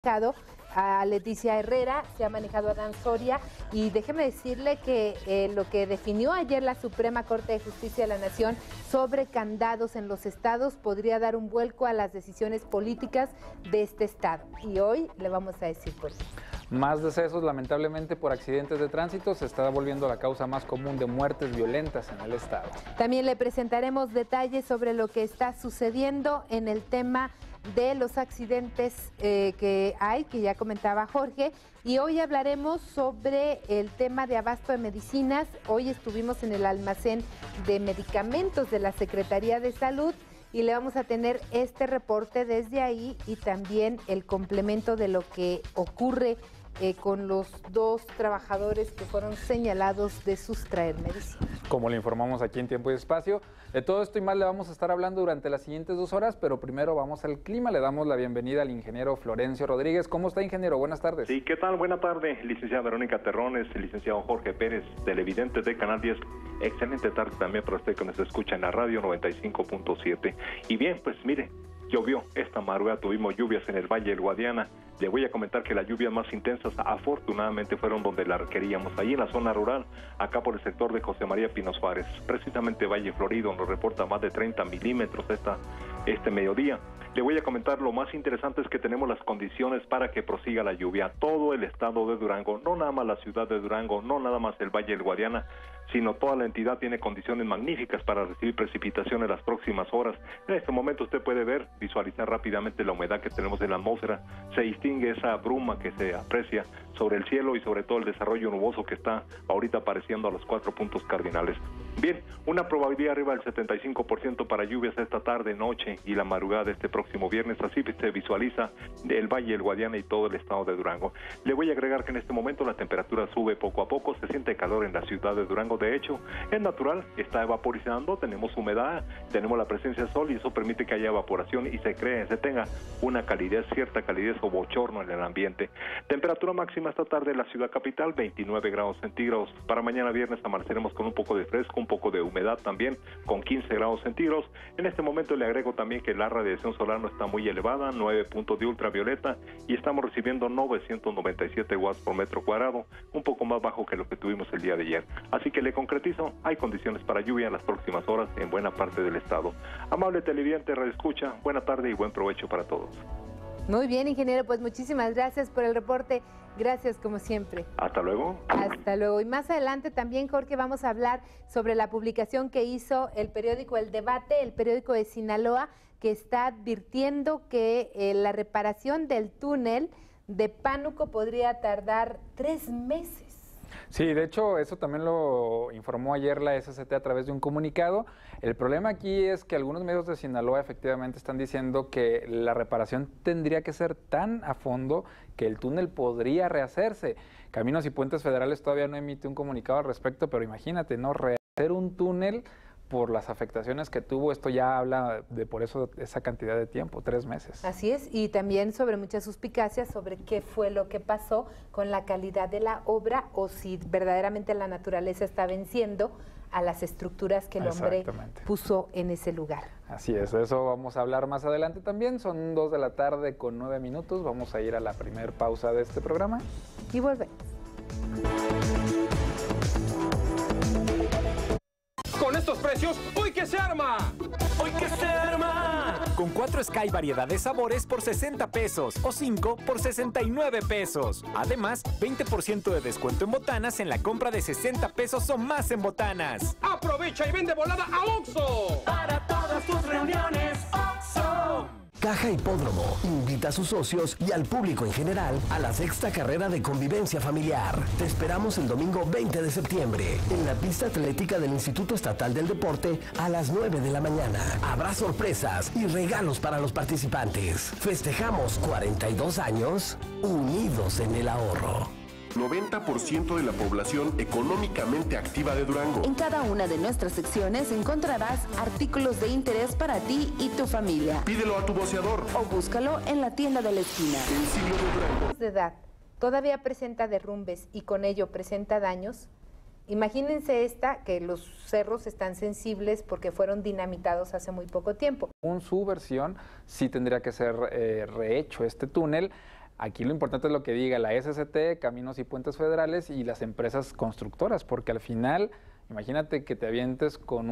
manejado a Leticia Herrera, se ha manejado a Dan Soria, y déjeme decirle que lo que definió ayer la Suprema Corte de Justicia de la Nación sobre candados en los estados podría dar un vuelco a las decisiones políticas de este estado. Y hoy le vamos a decir por qué. Más decesos, lamentablemente, por accidentes de tránsito. Se está volviendo la causa más común de muertes violentas en el estado. También le presentaremos detalles sobre lo que está sucediendo en el tema de los accidentes que ya comentaba Jorge. Y hoy hablaremos sobre el tema de abasto de medicinas. Hoy estuvimos en el almacén de medicamentos de la Secretaría de Salud y le vamos a tener este reporte desde ahí y también el complemento de lo que ocurre con los dos trabajadores que fueron señalados de sustraer medicina. Como le informamos aquí en Tiempo y Espacio, de todo esto y más le vamos a estar hablando durante las siguientes 2 horas, pero primero vamos al clima. Le damos la bienvenida al ingeniero Florencio Rodríguez. ¿Cómo está, ingeniero? Buenas tardes. Sí, ¿qué tal? Buena tarde, licenciada Verónica Terrones, licenciado Jorge Pérez, televidente de Canal 10. Excelente tarde también para usted que nos escucha en la radio 95.7. Y bien, pues mire, llovió esta madrugada, tuvimos lluvias en el Valle del Guadiana. Le voy a comentar que las lluvias más intensas afortunadamente fueron donde las requeríamos, ahí en la zona rural, acá por el sector de José María Pino Suárez, precisamente Valle Florido, nos reporta más de 30 milímetros este mediodía. Le voy a comentar lo más interesante es que tenemos las condiciones para que prosiga la lluvia. Todo el estado de Durango, no nada más la ciudad de Durango, no nada más el Valle del Guadiana, sino toda la entidad tiene condiciones magníficas para recibir precipitación en las próximas horas. En este momento usted puede visualizar rápidamente la humedad que tenemos en la atmósfera. Se distingue esa bruma que se aprecia sobre el cielo y sobre todo el desarrollo nuboso que está ahorita apareciendo a los 4 puntos cardinales. Bien, una probabilidad arriba del 75% para lluvias esta tarde, noche y la madrugada de este próximo viernes. Así se visualiza el Valle del Guadiana y todo el estado de Durango. Le voy a agregar que en este momento la temperatura sube poco a poco, se siente calor en la ciudad de Durango. De hecho, es natural, está evaporizando, tenemos humedad, tenemos la presencia del sol y eso permite que haya evaporación y se tenga una calidez, cierta calidez o bochorno en el ambiente. Temperatura máxima esta tarde en la ciudad capital, 29 grados centígrados. Para mañana viernes amaneceremos con un poco de fresco, un poco de humedad también, con 15 grados centígrados. En este momento le agrego también que la radiación solar no está muy elevada, 9 puntos de ultravioleta y estamos recibiendo 997 watts por metro cuadrado, un poco más bajo que lo que tuvimos el día de ayer. Así que le concretizo, hay condiciones para lluvia en las próximas horas en buena parte del estado. Amable televidente, radioescucha, buena tarde y buen provecho para todos. Muy bien, ingeniero, pues muchísimas gracias por el reporte. Gracias, como siempre. Hasta luego. Hasta luego. Y más adelante también, Jorge, vamos a hablar sobre la publicación que hizo el periódico El Debate, el periódico de Sinaloa, que está advirtiendo que la reparación del túnel de Pánuco podría tardar 3 meses. Sí, de hecho, eso también lo informó ayer la SCT a través de un comunicado. El problema aquí es que algunos medios de Sinaloa efectivamente están diciendo que la reparación tendría que ser tan a fondo que el túnel podría rehacerse. Caminos y Puentes Federales todavía no emite un comunicado al respecto, pero imagínate, ¿no? Rehacer un túnel por las afectaciones que tuvo, esto ya habla de por eso esa cantidad de tiempo, 3 meses. Así es, y también sobre muchas suspicacias sobre qué fue lo que pasó con la calidad de la obra o si verdaderamente la naturaleza está venciendo a las estructuras que el hombre puso en ese lugar. Así es, de eso vamos a hablar más adelante también. Son 2 de la tarde con 9 minutos, vamos a ir a la primer pausa de este programa. Y volvemos. Con estos precios, ¡hoy que se arma! ¡Hoy que se arma! Con 4 Sky variedad de sabores por 60 pesos o 5 por 69 pesos. Además, 20% de descuento en botanas en la compra de 60 pesos o más en botanas. ¡Aprovecha y vende volada a OXXO! Para todas tus reuniones, OXXO. Caja Hipódromo invita a sus socios y al público en general a la 6ª carrera de convivencia familiar. Te esperamos el domingo 20 de septiembre en la pista atlética del Instituto Estatal del Deporte a las 9 de la mañana. Habrá sorpresas y regalos para los participantes. Festejamos 42 años unidos en el ahorro. 90% de la población económicamente activa de Durango. En cada una de nuestras secciones encontrarás artículos de interés para ti y tu familia. Pídelo a tu voceador o búscalo en la tienda de la esquina. El siglo de Durango. De edad todavía presenta derrumbes y con ello presenta daños. Imagínense que los cerros están sensibles porque fueron dinamitados hace muy poco tiempo. Según su versión, sí tendría que ser rehecho este túnel. Aquí lo importante es lo que diga la SCT, Caminos y Puentes Federales y las empresas constructoras, porque al final, imagínate que te avientes con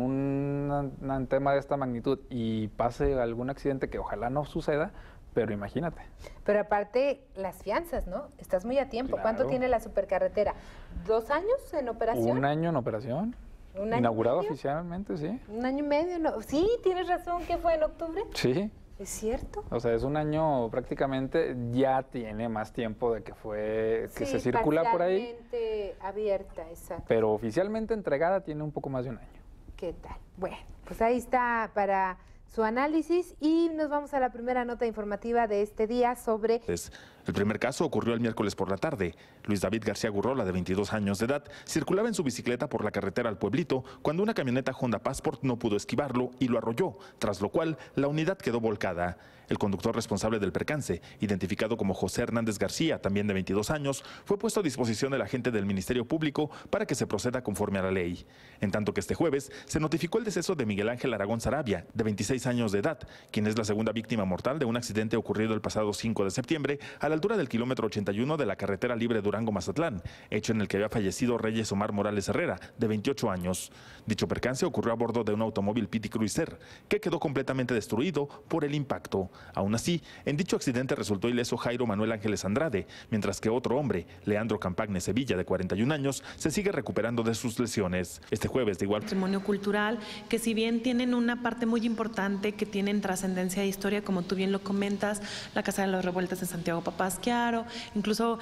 un tema de esta magnitud y pase algún accidente que ojalá no suceda, pero imagínate. Pero aparte, las fianzas, ¿no? Estás muy a tiempo. Claro. ¿Cuánto tiene la supercarretera? ¿2 años en operación? 1 año en operación. ¿Un año Inaugurado y medio? oficialmente, sí. 1 año y medio, ¿no? Sí, tienes razón, ¿qué fue en octubre? Sí. ¿Es cierto? O sea, es 1 año prácticamente, ya tiene más tiempo de que Sí, se circula por ahí. parcialmente abierta, exacto. Pero oficialmente entregada tiene un poco más de 1 año. ¿Qué tal? Bueno, pues ahí está para su análisis y nos vamos a la primera nota informativa de este día sobre... El primer caso ocurrió el miércoles por la tarde. Luis David García Gurrola, de 22 años de edad, circulaba en su bicicleta por la carretera al pueblito cuando una camioneta Honda Passport no pudo esquivarlo y lo arrolló, tras lo cual la unidad quedó volcada. El conductor responsable del percance, identificado como José Hernández García, también de 22 años, fue puesto a disposición del agente del Ministerio Público para que se proceda conforme a la ley. En tanto que este jueves se notificó el deceso de Miguel Ángel Aragón Sarabia, de 26 años de edad, quien es la segunda víctima mortal de un accidente ocurrido el pasado 5 de septiembre a la altura del kilómetro 81 de la carretera libre Durango-Mazatlán, hecho en el que había fallecido Reyes Omar Morales Herrera, de 28 años. Dicho percance ocurrió a bordo de un automóvil Pity Cruiser, que quedó completamente destruido por el impacto. Aún así, en dicho accidente resultó ileso Jairo Manuel Ángeles Andrade, mientras que otro hombre, Leandro Campagne Sevilla, de 41 años, se sigue recuperando de sus lesiones. Este jueves, de igual patrimonio cultural, que si bien tienen una parte muy importante, que tienen trascendencia de historia, como tú bien lo comentas, la Casa de las Revueltas en Santiago Papasquiaro, incluso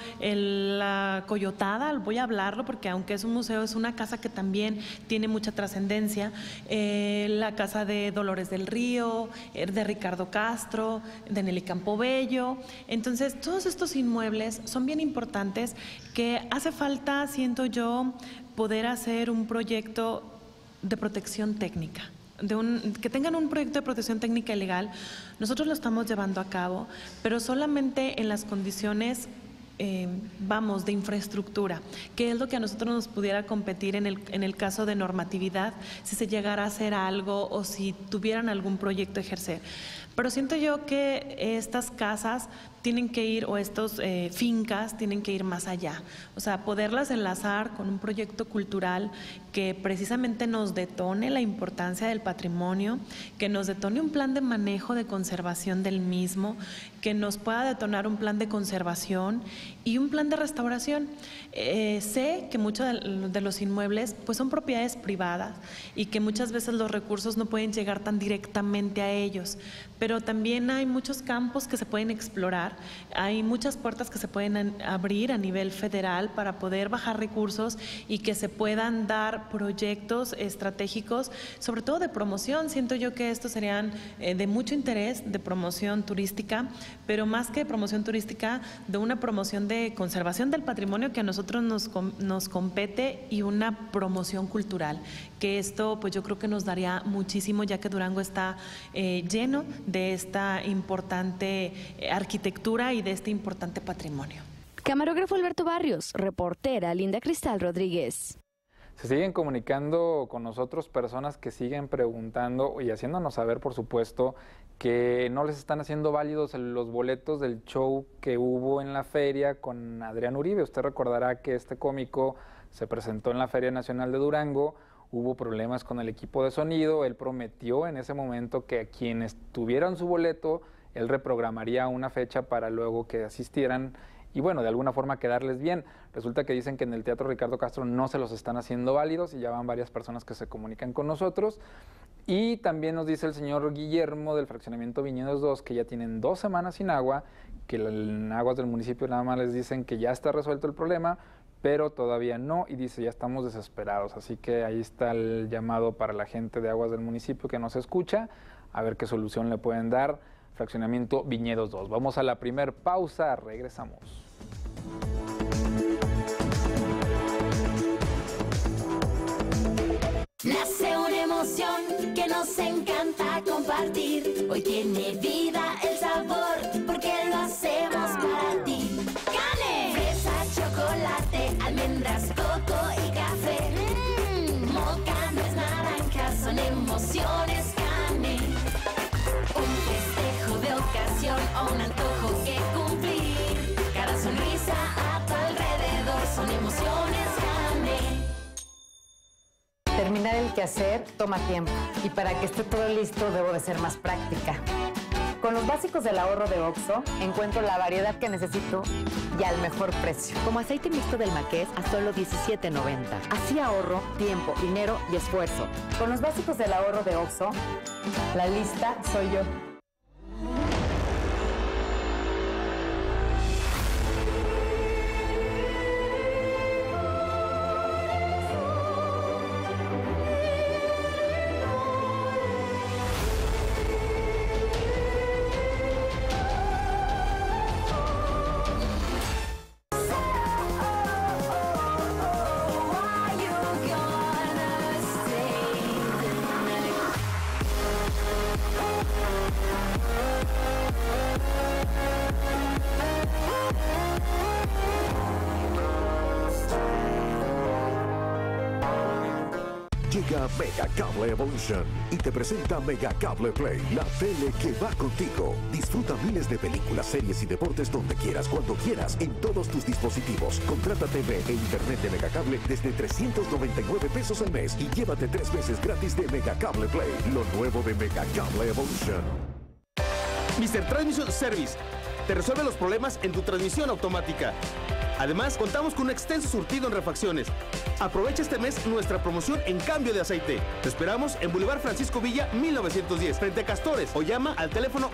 la Coyotada, voy a hablarlo porque aunque es un museo, es una casa que también tiene mucha trascendencia, la Casa de Dolores del Río, de Ricardo Castro, de Nelly Campobello. Entonces, todos estos inmuebles son bien importantes, que hace falta, siento yo, poder hacer un proyecto de protección técnica. Que tengan un proyecto de protección técnica y legal. Nosotros lo estamos llevando a cabo, pero solamente en las condiciones de infraestructura, que es lo que a nosotros nos pudiera competir en el caso de normatividad, si se llegara a hacer algo o si tuvieran algún proyecto a ejercer. Pero siento yo que estas casas tienen que ir, o estos fincas tienen que ir más allá, o sea, poderlas enlazar con un proyecto cultural que precisamente nos detone la importancia del patrimonio, que nos detone un plan de manejo de conservación del mismo, que nos pueda detonar un plan de conservación y un plan de restauración. Sé que muchos de los inmuebles pues son propiedades privadas y que muchas veces los recursos no pueden llegar tan directamente a ellos, pero también hay muchos campos que se pueden explorar, hay muchas puertas que se pueden abrir a nivel federal para poder bajar recursos y que se puedan dar proyectos estratégicos, sobre todo de promoción. Siento yo que estos serían de mucho interés, de promoción turística, pero más que promoción turística, de una promoción de conservación del patrimonio que a nosotros nos compete, y una promoción cultural, que esto pues yo creo que nos daría muchísimo, ya que Durango está lleno de esta importante arquitectura y de este importante patrimonio. Camarógrafo Alberto Barrios, reportera Linda Cristal Rodríguez. Se siguen comunicando con nosotros personas que siguen preguntando y haciéndonos saber, por supuesto, que no les están haciendo válidos los boletos del show que hubo en la feria con Adrián Uribe. Usted recordará que este cómico se presentó en la Feria Nacional de Durango, hubo problemas con el equipo de sonido, él prometió en ese momento que a quienes tuvieran su boleto, él reprogramaría una fecha para luego que asistieran y bueno, de alguna forma quedarles bien. Resulta que dicen que en el Teatro Ricardo Castro no se los están haciendo válidos y ya van varias personas que se comunican con nosotros. Y también nos dice el señor Guillermo del fraccionamiento Viñedos 2 que ya tienen 2 semanas sin agua, que en aguas del municipio nada más les dicen que ya está resuelto el problema, pero todavía no, y dice ya estamos desesperados. Así que ahí está el llamado para la gente de aguas del municipio que nos escucha, a ver qué solución le pueden dar. Fraccionamiento Viñedos 2. Vamos a la primer pausa, regresamos. Nace una emoción que nos encanta compartir. Hoy tiene vida el sabor porque lo hacemos para ti. ¡Cane! Fresa, chocolate, almendras, coco y café. Moca, nuez, naranja, son emociones. Cane. Un festejo de ocasión o un antojo que cumplir. Terminar el quehacer toma tiempo y para que esté todo listo debo de ser más práctica. Con los básicos del ahorro de OXXO encuentro la variedad que necesito y al mejor precio. Como aceite mixto del Marqués a solo $17.90. Así ahorro tiempo, dinero y esfuerzo. Con los básicos del ahorro de OXXO, la lista soy yo. Llega Mega Cable Evolution y te presenta Mega Cable Play, la tele que va contigo. Disfruta miles de películas, series y deportes donde quieras, cuando quieras, en todos tus dispositivos. Contrata TV e internet de Mega Cable desde $399 al mes y llévate 3 meses gratis de Mega Cable Play, lo nuevo de Mega Cable Evolution. Mr. Transmission Service te resuelve los problemas en tu transmisión automática. Además, contamos con un extenso surtido en refacciones. Aprovecha este mes nuestra promoción en cambio de aceite. Te esperamos en Boulevard Francisco Villa, 1910, frente a Castores, o llama al teléfono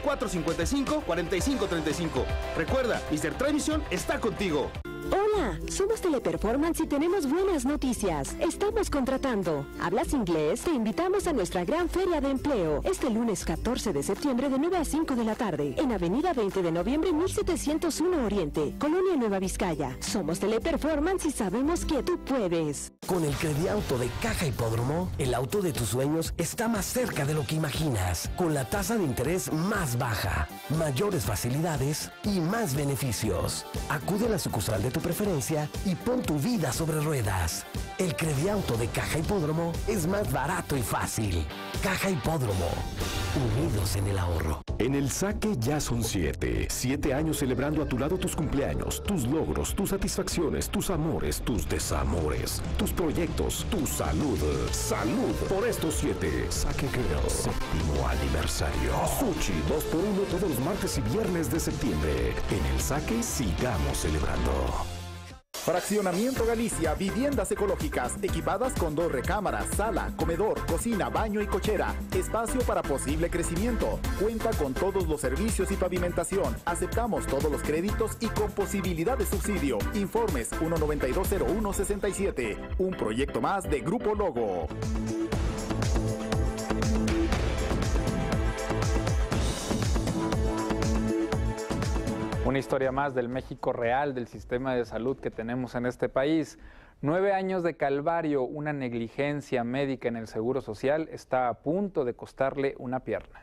455-4535. Recuerda, Mr. Transmission está contigo. Hola, somos Teleperformance y tenemos buenas noticias. Estamos contratando. ¿Hablas inglés? Te invitamos a nuestra gran feria de empleo este lunes 14 de septiembre de 9 a 5 de la tarde en Avenida 20 de Noviembre 1701 Oriente, Colonia Nueva Vizcaya. Somos Teleperformance y sabemos que tú puedes. Con el Crediauto de Caja Hipódromo, el auto de tus sueños está más cerca de lo que imaginas, con la tasa de interés más baja, mayores facilidades y más beneficios. Acude a la sucursal de tu preferencia y pon tu vida sobre ruedas. El Crediauto de Caja Hipódromo es más barato y fácil. Caja Hipódromo, unidos en el ahorro. En el Saque ya son 7. 7 años celebrando a tu lado tus cumpleaños, tus logros, tus satisfacciones, tus amores, tus desamores, tus proyectos, tu salud. ¡Salud! Por estos 7. Saque Girl, 7º aniversario. Sushi 2x1 todos los martes y viernes de septiembre. En el Saque sigamos celebrando. Fraccionamiento Galicia, viviendas ecológicas, equipadas con 2 recámaras, sala, comedor, cocina, baño y cochera. Espacio para posible crecimiento. Cuenta con todos los servicios y pavimentación. Aceptamos todos los créditos y con posibilidad de subsidio. Informes 1920167. Un proyecto más de Grupo Logo. Una historia más del México real, del sistema de salud que tenemos en este país. 9 años de calvario, una negligencia médica en el Seguro Social está a punto de costarle una pierna.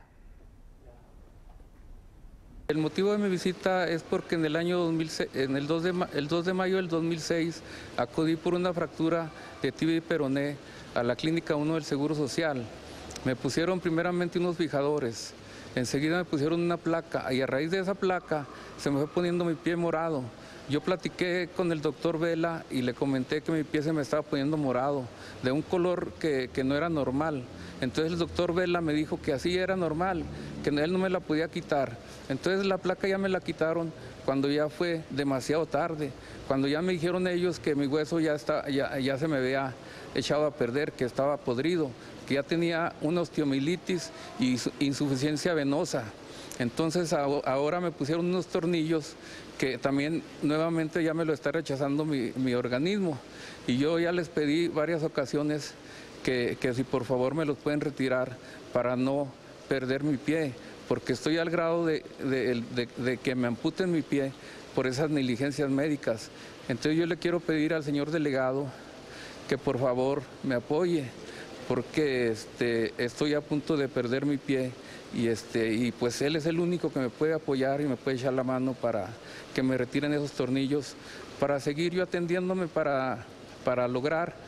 El motivo de mi visita es porque en el año 2006, el 2 de mayo del 2006 acudí por una fractura de tibia y peroné a la Clínica 1 del Seguro Social. Me pusieron primeramente unos fijadores. Enseguida me pusieron una placa y a raíz de esa placa se me fue poniendo mi pie morado. Yo platiqué con el doctor Vela y le comenté que mi pie se me estaba poniendo morado, de un color que no era normal. Entonces el doctor Vela me dijo que así era normal, que él no me la podía quitar. Entonces la placa ya me la quitaron cuando ya fue demasiado tarde, cuando ya me dijeron ellos que mi hueso ya se me había echado a perder, que estaba podrido, que ya tenía una osteomielitis y insuficiencia venosa. Entonces ahora me pusieron unos tornillos que también nuevamente ya me lo está rechazando mi organismo. Y yo ya les pedí varias ocasiones que si por favor me los pueden retirar para no perder mi pie, porque estoy al grado de que me amputen mi pie por esas negligencias médicas. Entonces yo le quiero pedir al señor delegado que por favor me apoye, porque estoy a punto de perder mi pie y pues él es el único que me puede apoyar y me puede echar la mano para que me retiren esos tornillos, para seguir yo atendiéndome, para lograr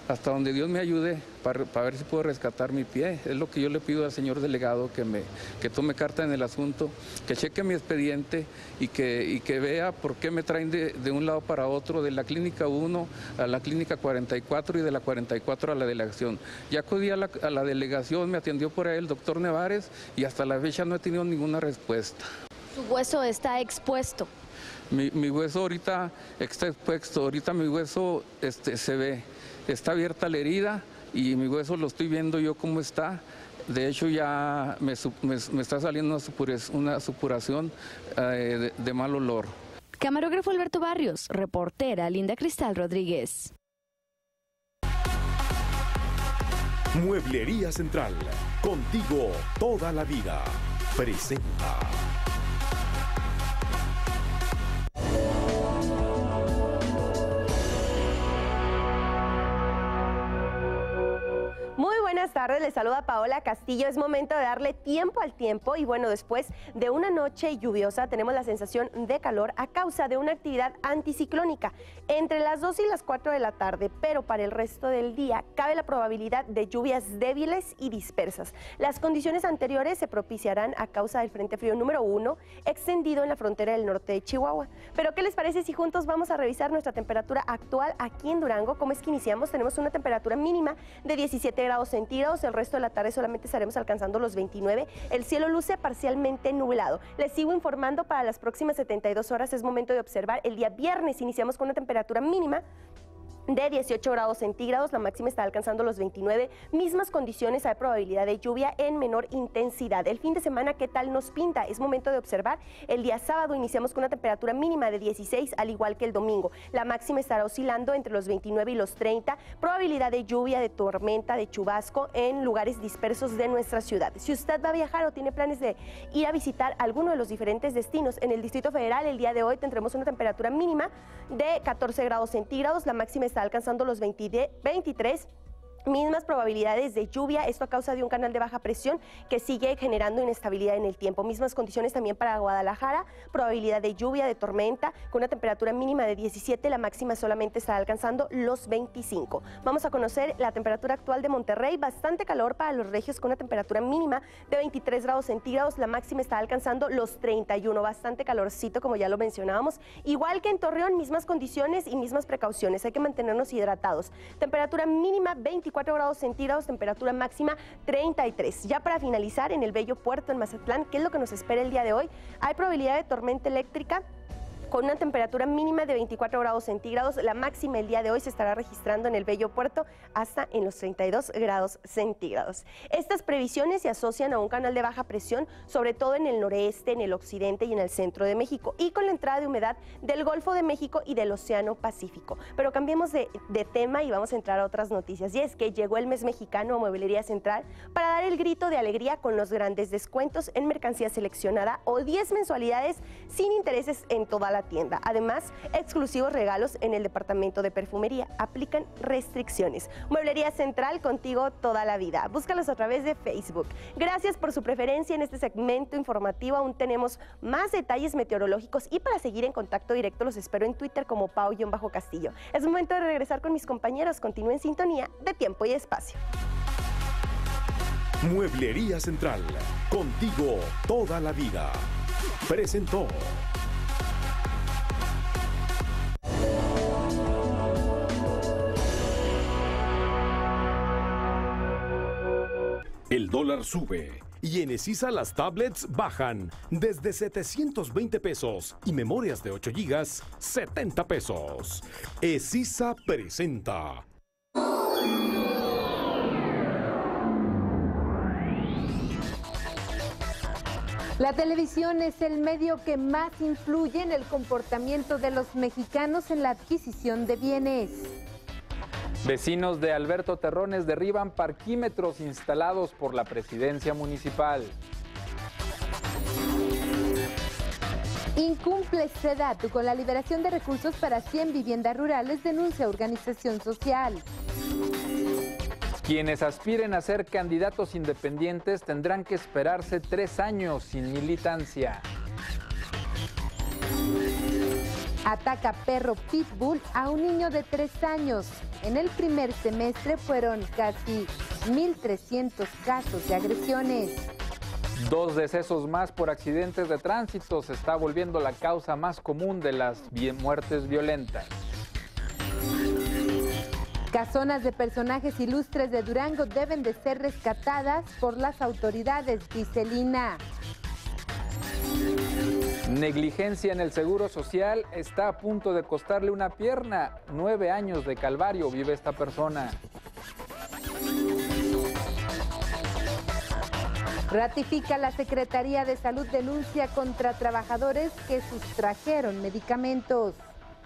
hasta donde Dios me ayude para ver si puedo rescatar mi pie. Es lo que yo le pido al señor delegado, que tome carta en el asunto, que cheque mi expediente y que vea por qué me traen de un lado para otro, de la clínica 1 a la clínica 44 y de la 44 a la delegación. Ya acudí a la delegación, me atendió por ahí el doctor Nevares y hasta la fecha no he tenido ninguna respuesta. Su hueso está expuesto. Mi hueso ahorita está expuesto, ahorita mi hueso se ve, está abierta la herida y mi hueso lo estoy viendo yo cómo está. De hecho ya me está saliendo una supuración de mal olor. Camarógrafo Alberto Barrios, reportera Linda Cristal Rodríguez. Mueblería Central, contigo toda la vida. Presenta. Muy buenas tardes, les saluda Paola Castillo. Es momento de darle tiempo al tiempo y bueno, después de una noche lluviosa tenemos la sensación de calor a causa de una actividad anticiclónica entre las 2 y las 4 de la tarde, pero para el resto del día cabe la probabilidad de lluvias débiles y dispersas. Las condiciones anteriores se propiciarán a causa del Frente Frío número 1 extendido en la frontera del norte de Chihuahua. Pero ¿qué les parece si juntos vamos a revisar nuestra temperatura actual aquí en Durango? ¿Cómo es que iniciamos? Tenemos una temperatura mínima de 17 grados centígrados, el resto de la tarde solamente estaremos alcanzando los 29, el cielo luce parcialmente nublado. Les sigo informando para las próximas 72 horas, es momento de observar. El día viernes iniciamos con una temperatura mínima de 18 grados centígrados, la máxima está alcanzando los 29, mismas condiciones, hay probabilidad de lluvia en menor intensidad. El fin de semana, ¿qué tal nos pinta? Es momento de observar. El día sábado iniciamos con una temperatura mínima de 16, al igual que el domingo. La máxima estará oscilando entre los 29 y los 30, probabilidad de lluvia, de tormenta, de chubasco en lugares dispersos de nuestra ciudad. Si usted va a viajar o tiene planes de ir a visitar alguno de los diferentes destinos en el Distrito Federal, el día de hoy tendremos una temperatura mínima de 14 grados centígrados, la máxima está alcanzando los 23, mismas probabilidades de lluvia, esto a causa de un canal de baja presión que sigue generando inestabilidad en el tiempo. Mismas condiciones también para Guadalajara, probabilidad de lluvia, de tormenta, con una temperatura mínima de 17, la máxima solamente estará alcanzando los 25. Vamos a conocer la temperatura actual de Monterrey, bastante calor para los regios con una temperatura mínima de 23 grados centígrados, la máxima está alcanzando los 31, bastante calorcito como ya lo mencionábamos. Igual que en Torreón, mismas condiciones y mismas precauciones, hay que mantenernos hidratados. Temperatura mínima 24 grados centígrados, temperatura máxima 33. Ya para finalizar, en el bello puerto en Mazatlán, ¿qué es lo que nos espera el día de hoy? Hay probabilidad de tormenta eléctrica con una temperatura mínima de 24 grados centígrados, la máxima el día de hoy se estará registrando en el bello puerto hasta en los 32 grados centígrados. Estas previsiones se asocian a un canal de baja presión, sobre todo en el noreste, en el occidente y en el centro de México, y con la entrada de humedad del Golfo de México y del Océano Pacífico. Pero cambiemos de tema y vamos a entrar a otras noticias, y es que llegó el mes mexicano a Mueblería Central para dar el grito de alegría con los grandes descuentos en mercancía seleccionada o 10 mensualidades sin intereses en toda la tienda. Además, exclusivos regalos en el departamento de perfumería. Aplican restricciones. Mueblería Central, contigo toda la vida. Búscalos a través de Facebook. Gracias por su preferencia en este segmento informativo. Aún tenemos más detalles meteorológicos y para seguir en contacto directo los espero en Twitter como Pau-Castillo. Es momento de regresar con mis compañeros. Continúen en sintonía de Tiempo y Espacio. Mueblería Central, contigo toda la vida. Presentó. El dólar sube y en Esisa las tablets bajan desde 720 pesos y memorias de 8 gigas, 70 pesos. Esisa presenta. La televisión es el medio que más influye en el comportamiento de los mexicanos en la adquisición de bienes. Vecinos de Alberto Terrones derriban parquímetros instalados por la presidencia municipal. Incumple SEDATU con la liberación de recursos para 100 viviendas rurales, denuncia organización social. Quienes aspiren a ser candidatos independientes tendrán que esperarse 3 años sin militancia. Ataca perro pitbull a un niño de 3 años. En el primer semestre fueron casi 1.300 casos de agresiones. 2 decesos más por accidentes de tránsito. Se está volviendo la causa más común de las muertes violentas. Casonas de personajes ilustres de Durango deben de ser rescatadas por las autoridades, dice Lina. Negligencia en el Seguro Social está a punto de costarle una pierna. 9 años de calvario vive esta persona. Ratifica la Secretaría de Salud denuncia contra trabajadores que sustrajeron medicamentos.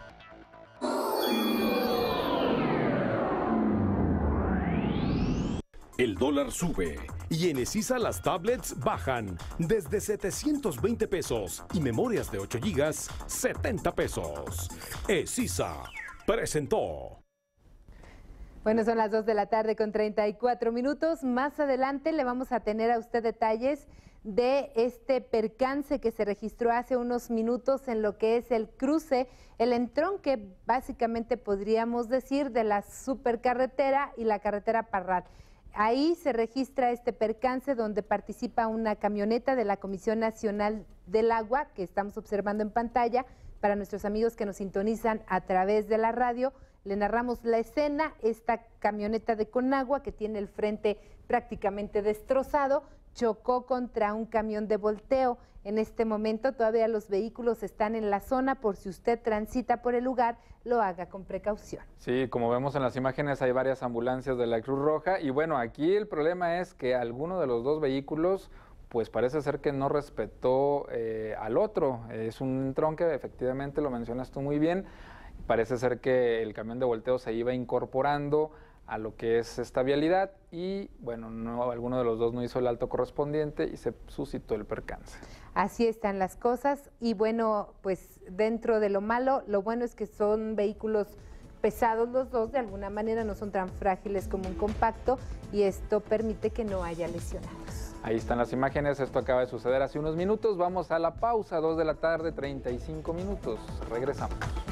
El dólar sube y en Esisa las tablets bajan desde 720 pesos y memorias de 8 gigas, 70 pesos. Esisa presentó. Bueno, son las 2 de la tarde con 34 minutos. Más adelante le vamos a tener a usted detalles de este percance que se registró hace unos minutos en lo que es el cruce, el entronque, básicamente podríamos decir, de la supercarretera y la carretera Parral. Ahí se registra este percance donde participa una camioneta de la Comisión Nacional del Agua, que estamos observando en pantalla. Para nuestros amigos que nos sintonizan a través de la radio, le narramos la escena. Esta camioneta de Conagua, que tiene el frente prácticamente destrozado, chocó contra un camión de volteo. En este momento todavía los vehículos están en la zona. Por si usted transita por el lugar, lo haga con precaución. Sí, como vemos en las imágenes hay varias ambulancias de la Cruz Roja y bueno, aquí el problema es que alguno de los 2 vehículos pues parece ser que no respetó al otro. Es un entronque, efectivamente lo mencionas tú muy bien. Parece ser que el camión de volteo se iba incorporando a lo que es esta vialidad y bueno, alguno de los 2 no hizo el alto correspondiente y se suscitó el percance. Así están las cosas y bueno, pues dentro de lo malo, lo bueno es que son vehículos pesados los 2, de alguna manera no son tan frágiles como un compacto y esto permite que no haya lesionados. Ahí están las imágenes, esto acaba de suceder hace unos minutos, vamos a la pausa, 2 de la tarde, 35 minutos, regresamos.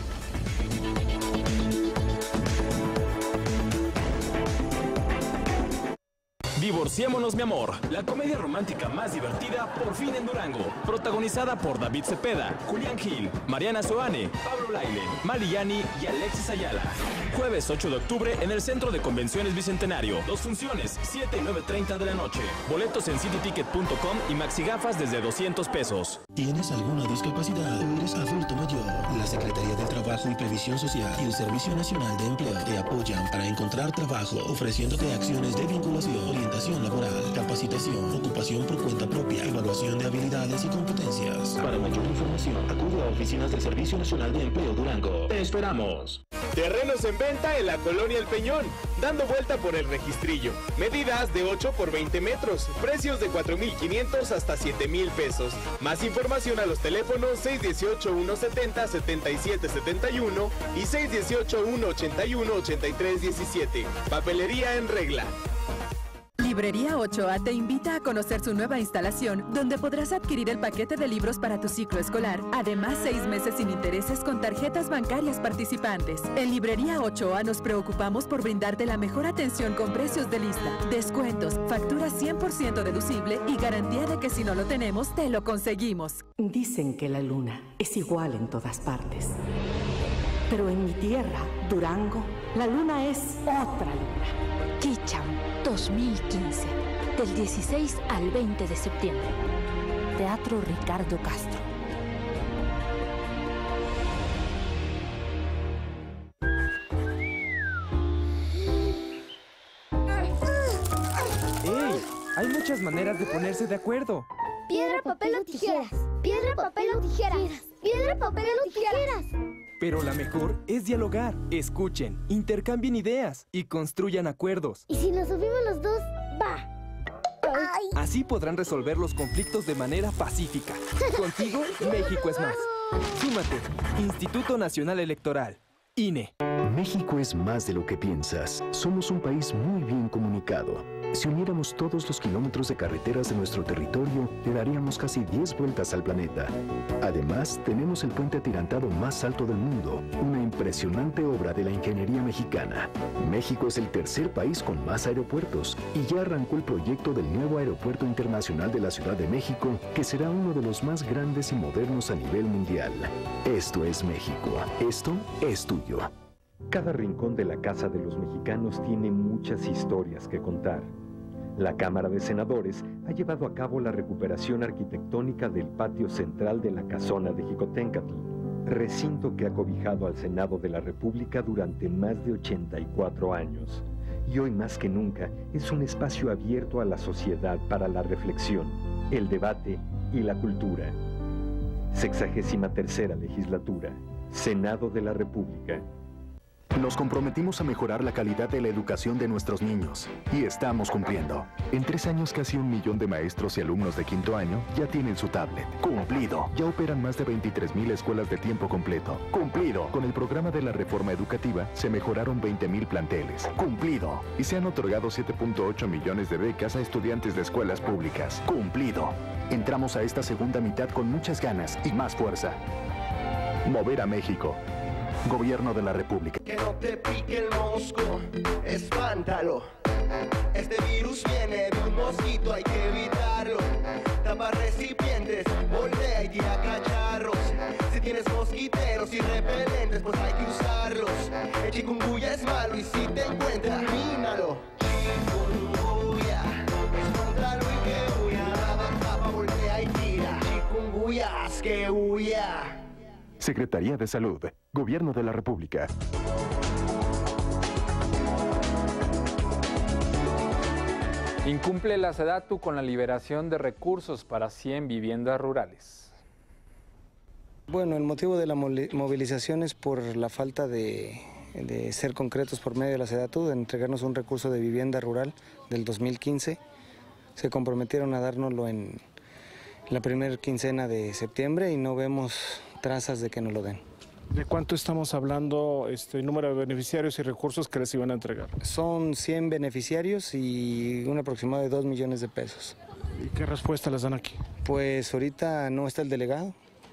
Divorciémonos, mi amor, la comedia romántica más divertida por fin en Durango. Protagonizada por David Cepeda, Julián Gil, Mariana Soane, Pablo Laile, Maliyani y Alexis Ayala. Jueves 8 de octubre en el Centro de Convenciones Bicentenario. 2 funciones, 7 y 9:30 de la noche. Boletos en cityticket.com y maxigafas desde 200 pesos. ¿Tienes alguna discapacidad o eres adulto mayor? La Secretaría del Trabajo y Previsión Social y el Servicio Nacional de Empleo te apoyan para encontrar trabajo, ofreciéndote acciones de vinculación, orientación laboral, capacitación, ocupación por cuenta propia, evaluación de habilidades y competencias. Para mayor información, acude a oficinas del Servicio Nacional de Empleo Durango. ¡Te esperamos! Terrenos en venta en la Colonia El Peñón, dando vuelta por el registrillo. Medidas de 8 por 20 metros, precios de 4,500 hasta 7,000 pesos. Más información a los teléfonos 618-170-7771 y 618-181-8317. Papelería en regla. Librería Ochoa te invita a conocer su nueva instalación, donde podrás adquirir el paquete de libros para tu ciclo escolar. Además, 6 meses sin intereses con tarjetas bancarias participantes. En Librería Ochoa nos preocupamos por brindarte la mejor atención con precios de lista, descuentos, factura 100% deducible y garantía de que si no lo tenemos, te lo conseguimos. Dicen que la luna es igual en todas partes. Pero en mi tierra, Durango, la luna es otra luna. Kicham 2015, del 16 al 20 de septiembre. Teatro Ricardo Castro. ¡Ey! Hay muchas maneras de ponerse de acuerdo. Piedra, papel o tijeras. Piedra, papel o tijeras. Piedra, papel o tijeras. Pero la mejor es dialogar. Escuchen, intercambien ideas y construyan acuerdos. ¿Y si nos subimos los dos? Va. Ay. Así podrán resolver los conflictos de manera pacífica. Contigo, México es más. Súmate. Instituto Nacional Electoral. INE. México es más de lo que piensas. Somos un país muy bien comunicado. Si uniéramos todos los kilómetros de carreteras de nuestro territorio, le daríamos casi 10 vueltas al planeta. Además, tenemos el puente atirantado más alto del mundo, una impresionante obra de la ingeniería mexicana. México es el tercer país con más aeropuertos y ya arrancó el proyecto del nuevo Aeropuerto Internacional de la Ciudad de México, que será uno de los más grandes y modernos a nivel mundial. Esto es México. Esto es tuyo. Cada rincón de la casa de los mexicanos tiene muchas historias que contar. La Cámara de Senadores ha llevado a cabo la recuperación arquitectónica del patio central de la Casona de Jicoténcatl, recinto que ha cobijado al Senado de la República durante más de 84 años. Y hoy más que nunca es un espacio abierto a la sociedad para la reflexión, el debate y la cultura. 63ª Legislatura, Senado de la República. Nos comprometimos a mejorar la calidad de la educación de nuestros niños y estamos cumpliendo. En 3 años, casi 1 millón de maestros y alumnos de 5º año ya tienen su tablet. ¡Cumplido! Ya operan más de 23,000 escuelas de tiempo completo. ¡Cumplido! Con el programa de la reforma educativa se mejoraron 20,000 planteles. ¡Cumplido! Y se han otorgado 7.8 millones de becas a estudiantes de escuelas públicas. ¡Cumplido! Entramos a esta segunda mitad con muchas ganas y más fuerza. Mover a México. Gobierno de la República. Que no te pique el mosco, espántalo. Este virus viene de un mosquito, hay que evitarlo. Tapa recipientes, voltea y tira cacharros. Si tienes mosquiteros y repelentes, pues hay que usarlos. El chikungunya es malo y si te encuentra, mínalo. Chikungunya, espántalo y que huya. Tapa, voltea y tira. Chikungunya, haz que huya. Secretaría de Salud, Gobierno de la República. Incumple la SEDATU con la liberación de recursos para 100 viviendas rurales. Bueno, el motivo de la movilización es por la falta de ser concretos por medio de la SEDATU, de entregarnos un recurso de vivienda rural del 2015. Se comprometieron a dárnoslo en la primera quincena de septiembre y no vemos trazas de que nos lo den. ¿De cuánto estamos hablando, número de beneficiarios y recursos que les iban a entregar? Son 100 beneficiarios y un aproximado de 2 millones de pesos. ¿Y qué respuesta les dan aquí? Pues ahorita no está el delegado.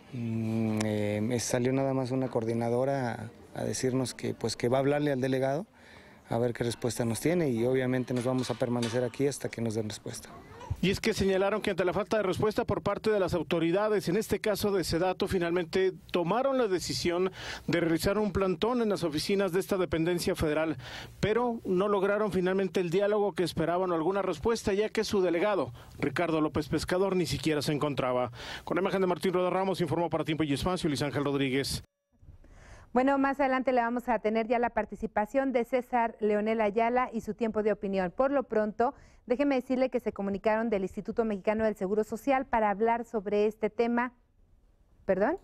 Salió nada más una coordinadora a decirnos que va a hablarle al delegado a ver qué respuesta nos tiene y obviamente nos vamos a permanecer aquí hasta que nos den respuesta. Y es que señalaron que ante la falta de respuesta por parte de las autoridades, en este caso de SEDATU, finalmente tomaron la decisión de realizar un plantón en las oficinas de esta dependencia federal, pero no lograron finalmente el diálogo que esperaban o alguna respuesta, ya que su delegado, Ricardo López Pescador, ni siquiera se encontraba. Con la imagen de Martín Roda Ramos, informó para Tiempo y Espacio Luis Ángel Rodríguez. Bueno, más adelante le vamos a tener ya la participación de César Leonel Ayala y su tiempo de opinión. Por lo pronto, déjeme decirle que se comunicaron del Instituto Mexicano del Seguro Social para hablar sobre este tema. ¿Perdón?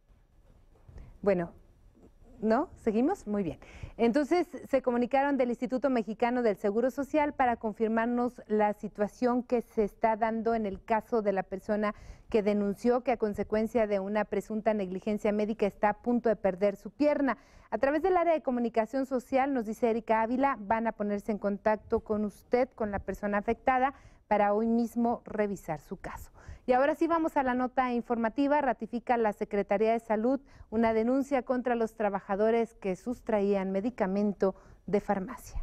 Bueno, ¿no? ¿Seguimos? Muy bien. Entonces, se comunicaron del Instituto Mexicano del Seguro Social para confirmarnos la situación que se está dando en el caso de la persona que denunció que a consecuencia de una presunta negligencia médica está a punto de perder su pierna. A través del área de comunicación social, nos dice Erika Ávila, van a ponerse en contacto con usted, con la persona afectada, para hoy mismo revisar su caso. Y ahora sí vamos a la nota informativa. Ratifica la Secretaría de Salud una denuncia contra los trabajadores que sustraían medicamento de farmacia.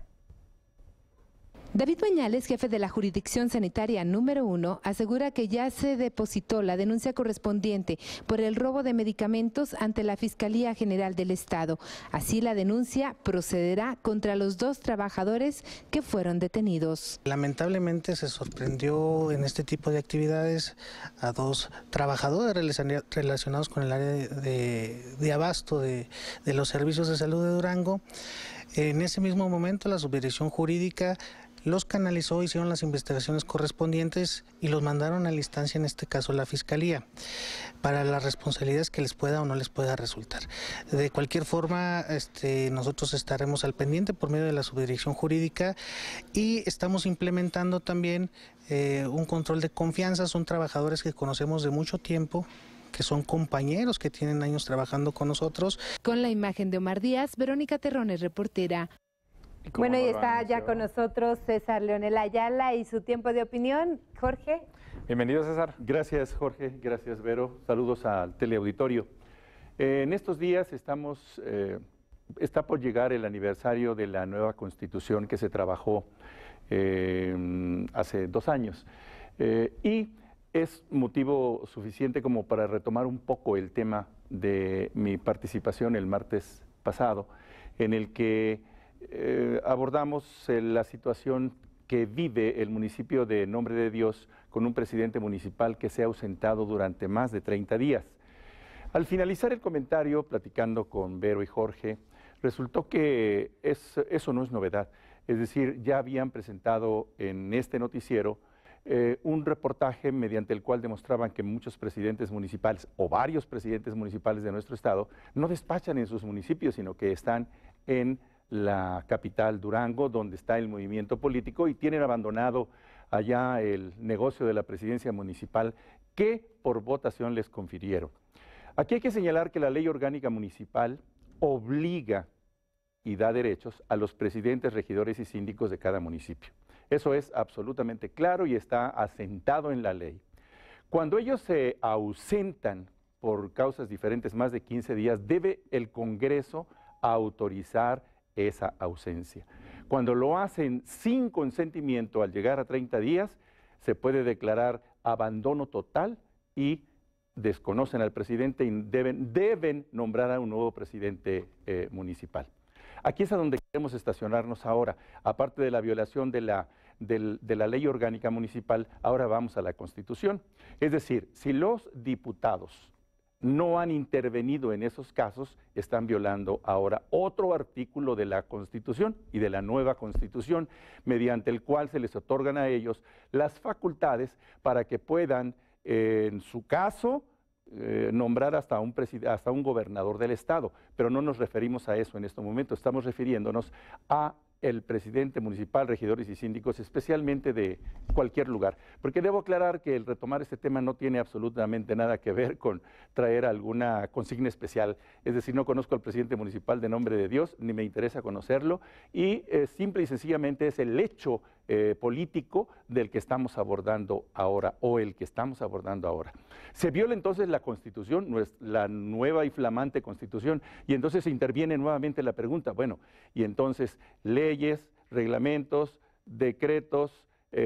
David Bañales, jefe de la Jurisdicción Sanitaria número 1, asegura que ya se depositó la denuncia correspondiente por el robo de medicamentos ante la Fiscalía General del Estado. Así, la denuncia procederá contra los 2 trabajadores que fueron detenidos. Lamentablemente se sorprendió en este tipo de actividades a 2 trabajadores relacionados con el área de abasto de los servicios de salud de Durango. En ese mismo momento, la Subdirección Jurídica los canalizó, hicieron las investigaciones correspondientes y los mandaron a la instancia, en este caso la Fiscalía, para las responsabilidades que les pueda o no les pueda resultar. De cualquier forma, nosotros estaremos al pendiente por medio de la Subdirección Jurídica y estamos implementando también un control de confianza. Son trabajadores que conocemos de mucho tiempo, que son compañeros que tienen años trabajando con nosotros. Con la imagen de Omar Díaz, Verónica Terrones, reportera. Bueno, y está ya con nosotros César Leonel Ayala y su tiempo de opinión. Jorge. Bienvenido, César. Gracias, Jorge. Gracias, Vero. Saludos al teleauditorio. En estos días está por llegar el aniversario de la nueva Constitución que se trabajó hace 2 años. Y es motivo suficiente como para retomar un poco el tema de mi participación el martes pasado, en el que abordamos la situación que vive el municipio de Nombre de Dios con un presidente municipal que se ha ausentado durante más de 30 días. Al finalizar el comentario, platicando con Vero y Jorge, resultó que eso no es novedad. Es decir, ya habían presentado en este noticiero un reportaje mediante el cual demostraban que muchos presidentes municipales o varios presidentes municipales de nuestro estado no despachan en sus municipios, sino que están en la capital Durango, donde está el movimiento político, y tienen abandonado allá el negocio de la presidencia municipal que por votación les confirieron. Aquí hay que señalar que la ley orgánica municipal obliga y da derechos a los presidentes, regidores y síndicos de cada municipio. Eso es absolutamente claro y está asentado en la ley. Cuando ellos se ausentan por causas diferentes más de 15 días, debe el Congreso autorizar esa ausencia. Cuando lo hacen sin consentimiento al llegar a 30 días, se puede declarar abandono total y desconocen al presidente y deben nombrar a un nuevo presidente municipal. Aquí es a donde queremos estacionarnos ahora. Aparte de la violación de la ley orgánica municipal, ahora vamos a la Constitución. Es decir, si los diputados no han intervenido en esos casos, están violando ahora otro artículo de la Constitución y de la nueva Constitución, mediante el cual se les otorgan a ellos las facultades para que puedan, en su caso, nombrar hasta un gobernador del estado, pero no nos referimos a eso en este momento, estamos refiriéndonos a el presidente municipal, regidores y síndicos, especialmente de cualquier lugar. Porque debo aclarar que el retomar este tema no tiene absolutamente nada que ver con traer alguna consigna especial. Es decir, no conozco al presidente municipal de Nombre de Dios, ni me interesa conocerlo, y simple y sencillamente es el hecho político del que estamos abordando ahora, o el que estamos abordando ahora. Se viola entonces la Constitución, la nueva y flamante Constitución, y entonces se interviene nuevamente la pregunta, bueno, y entonces leyes, reglamentos, decretos,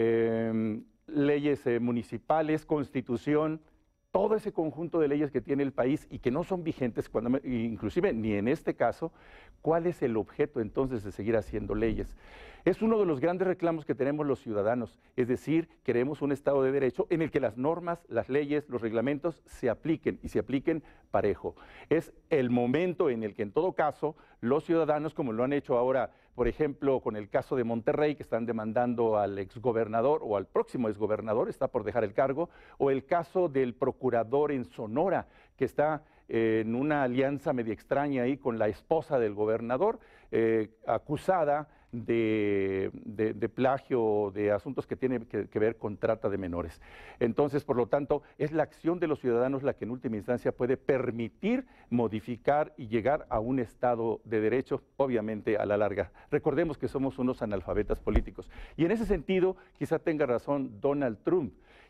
leyes municipales, Constitución, todo ese conjunto de leyes que tiene el país y que no son vigentes, inclusive ni en este caso, ¿cuál es el objeto entonces de seguir haciendo leyes? Es uno de los grandes reclamos que tenemos los ciudadanos, es decir, queremos un Estado de Derecho en el que las normas, las leyes, los reglamentos se apliquen y se apliquen parejo. Es el momento en el que en todo caso los ciudadanos, como lo han hecho ahora, por ejemplo, con el caso de Monterrey, que están demandando al exgobernador o al próximo exgobernador, está por dejar el cargo, o el caso del procurador en Sonora, que está en una alianza media extraña ahí con la esposa del gobernador, acusada de plagio, de asuntos que tienen que ver con trata de menores. Entonces, por lo tanto, es la acción de los ciudadanos la que en última instancia puede permitir modificar y llegar a un Estado de Derecho, obviamente a la larga. Recordemos que somos unos analfabetas políticos. Y en ese sentido, quizá tenga razón Donald Trump,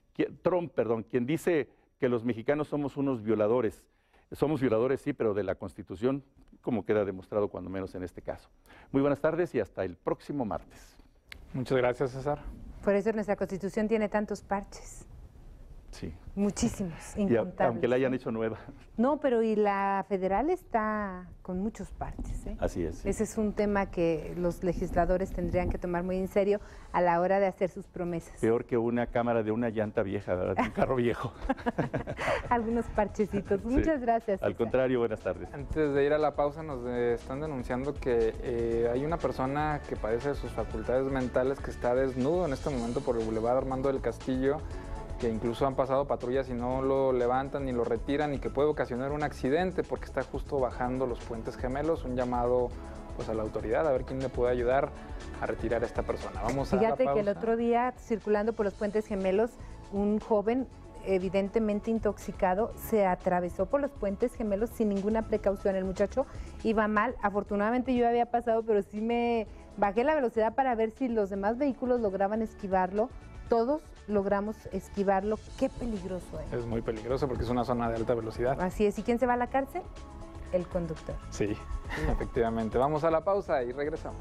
quien dice que los mexicanos somos unos violadores. Somos violadores, sí, pero de la Constitución, como queda demostrado cuando menos en este caso. Muy buenas tardes y hasta el próximo martes. Muchas gracias, César. Por eso nuestra Constitución tiene tantos parches. Sí. Muchísimos, incontables. Y aunque la hayan hecho nueva. No, pero y la federal está con muchos parches, ¿eh? Así es. Sí. Ese es un tema que los legisladores tendrían que tomar muy en serio a la hora de hacer sus promesas. Peor que una cámara de una llanta vieja, ¿verdad? Un carro viejo. Algunos parchecitos. Sí. Muchas gracias. Al contrario, buenas tardes. Antes de ir a la pausa, nos están denunciando que hay una persona que padece de sus facultades mentales que está desnudo en este momento por el Boulevard Armando del Castillo, que incluso han pasado patrullas y no lo levantan ni lo retiran y que puede ocasionar un accidente porque está justo bajando los puentes gemelos. Un llamado pues a la autoridad a ver quién le puede ayudar a retirar a esta persona. Vamos a la pausa. Fíjate que el otro día, circulando por los puentes gemelos, un joven evidentemente intoxicado, se atravesó por los puentes gemelos sin ninguna precaución. El muchacho iba mal. Afortunadamente yo había pasado, pero sí me bajé la velocidad para ver si los demás vehículos lograban esquivarlo. Todos logramos esquivarlo. Qué peligroso es. Es muy peligroso porque es una zona de alta velocidad. Así es. ¿Y quién se va a la cárcel? El conductor. Sí, efectivamente. Vamos a la pausa y regresamos.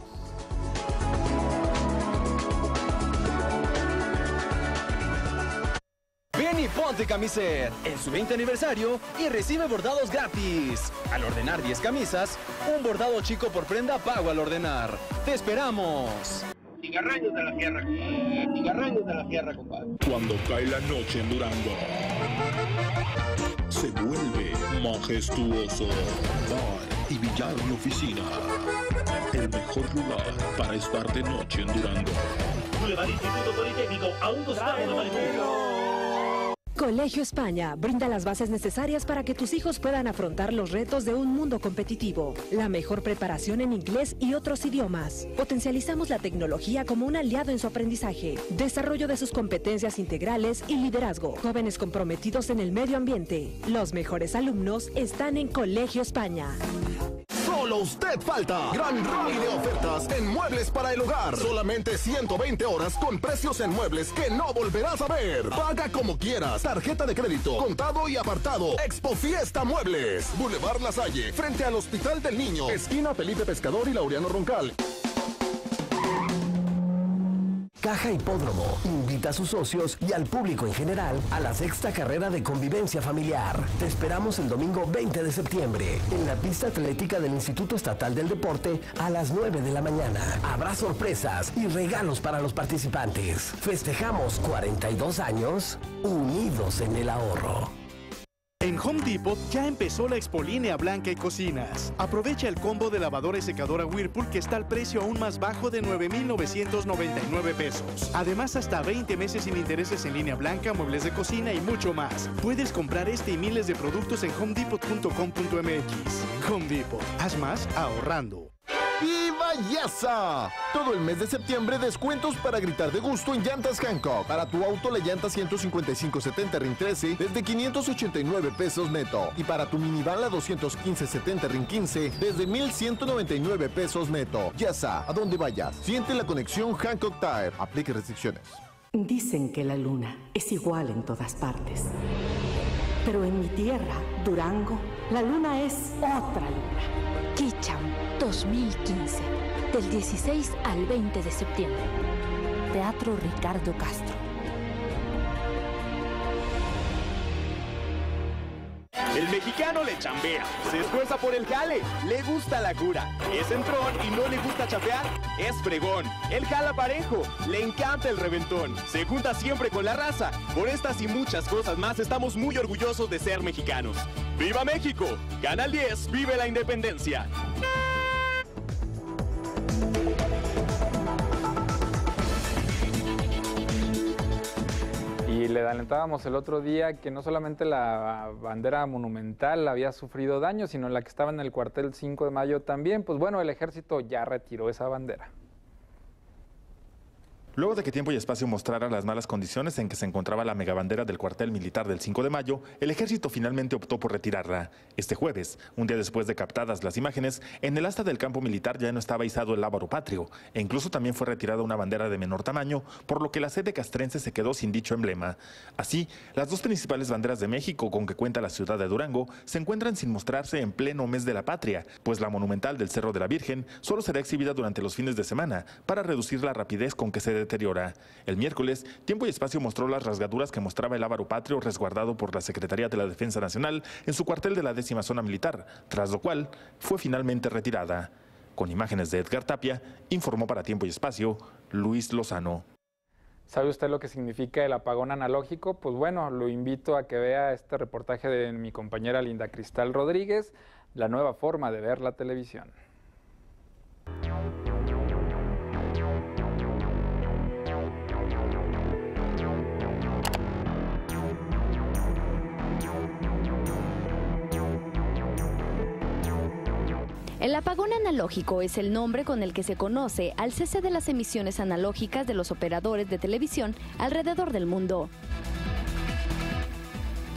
Ven y ponte Camiset en su 20 aniversario y recibe bordados gratis. Al ordenar 10 camisas, un bordado chico por prenda pago al ordenar. ¡Te esperamos! Cigarraños de la tierra, compadre. Cigarraños de la tierra, compadre. Cuando cae la noche en Durango, se vuelve majestuoso. Bar y billar en oficina. El mejor lugar para estar de noche en Durango. Boulevard Instituto Politécnico, a un costado de Malecón. Colegio España brinda las bases necesarias para que tus hijos puedan afrontar los retos de un mundo competitivo. La mejor preparación en inglés y otros idiomas. Potencializamos la tecnología como un aliado en su aprendizaje. Desarrollo de sus competencias integrales y liderazgo. Jóvenes comprometidos en el medio ambiente. Los mejores alumnos están en Colegio España. Solo usted falta. Gran rally de ofertas en muebles para el hogar. Solamente 120 horas con precios en muebles que no volverás a ver. Paga como quieras. Tarjeta de crédito, contado y apartado. Expo Fiesta Muebles. Boulevard La Salle, frente al Hospital del Niño. Esquina Felipe Pescador y Laureano Roncal. Caja Hipódromo invita a sus socios y al público en general a la 6ª carrera de convivencia familiar. Te esperamos el domingo 20 de septiembre en la pista atlética del Instituto Estatal del Deporte a las 9 de la mañana. Habrá sorpresas y regalos para los participantes. Festejamos 42 años unidos en el ahorro. En Home Depot ya empezó la Expoliínea Blanca y Cocinas. Aprovecha el combo de lavadora y secadora Whirlpool que está al precio aún más bajo de 9,999 pesos. Además, hasta 20 meses sin intereses en línea blanca, muebles de cocina y mucho más. Puedes comprar este y miles de productos en homedepot.com.mx. Home Depot. Haz más ahorrando. ¡Viva Yasa! Todo el mes de septiembre descuentos para gritar de gusto en Llantas Hancock. Para tu auto la llanta 155-70 Ring 13 desde 589 pesos neto. Y para tu minivan la 215-70 Ring 15 desde 1,199 pesos neto. Yasa, a donde vayas. Siente la conexión Hancock Tire. Aplique restricciones. Dicen que la luna es igual en todas partes. Pero en mi tierra, Durango, la luna es otra luna. Kicham 2015, del 16 al 20 de septiembre. Teatro Ricardo Castro. El mexicano le chambea, se esfuerza por el jale, le gusta la cura. Es entrón y no le gusta chapear, es fregón. Él jala parejo, le encanta el reventón. Se junta siempre con la raza. Por estas y muchas cosas más estamos muy orgullosos de ser mexicanos. ¡Viva México! Canal 10, vive la independencia. Y le adelantábamos el otro día que no solamente la bandera monumental había sufrido daño, sino la que estaba en el cuartel 5 de Mayo también. Pues bueno, el ejército ya retiró esa bandera. Luego de que Tiempo y Espacio mostrara las malas condiciones en que se encontraba la megabandera del cuartel militar del 5 de mayo, el ejército finalmente optó por retirarla. Este jueves, un día después de captadas las imágenes, en el asta del campo militar ya no estaba izado el lábaro patrio, e incluso también fue retirada una bandera de menor tamaño, por lo que la sede castrense se quedó sin dicho emblema. Así, las dos principales banderas de México con que cuenta la ciudad de Durango se encuentran sin mostrarse en pleno mes de la patria, pues la monumental del Cerro de la Virgen solo será exhibida durante los fines de semana, para reducir la rapidez con que se deteriora. El miércoles, Tiempo y Espacio mostró las rasgaduras que mostraba el lábaro patrio resguardado por la Secretaría de la Defensa Nacional en su cuartel de la 10ª Zona Militar, tras lo cual fue finalmente retirada. Con imágenes de Edgar Tapia, informó para Tiempo y Espacio Luis Lozano. ¿Sabe usted lo que significa el apagón analógico? Pues bueno, lo invito a que vea este reportaje de mi compañera Linda Cristal Rodríguez, la nueva forma de ver la televisión. El apagón analógico es el nombre con el que se conoce al cese de las emisiones analógicas de los operadores de televisión alrededor del mundo.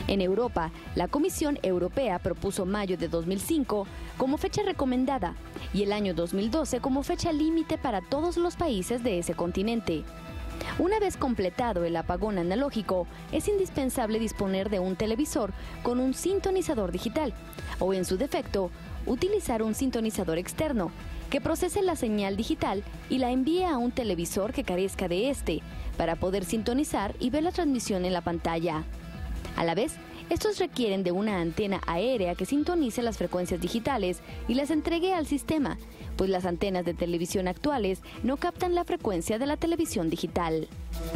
En Europa, la Comisión Europea propuso mayo de 2005 como fecha recomendada y el año 2012 como fecha límite para todos los países de ese continente. Una vez completado el apagón analógico, es indispensable disponer de un televisor con un sintonizador digital o, en su defecto, utilizar un sintonizador externo que procese la señal digital y la envíe a un televisor que carezca de este para poder sintonizar y ver la transmisión en la pantalla. A la vez, estos requieren de una antena aérea que sintonice las frecuencias digitales y las entregue al sistema, pues las antenas de televisión actuales no captan la frecuencia de la televisión digital.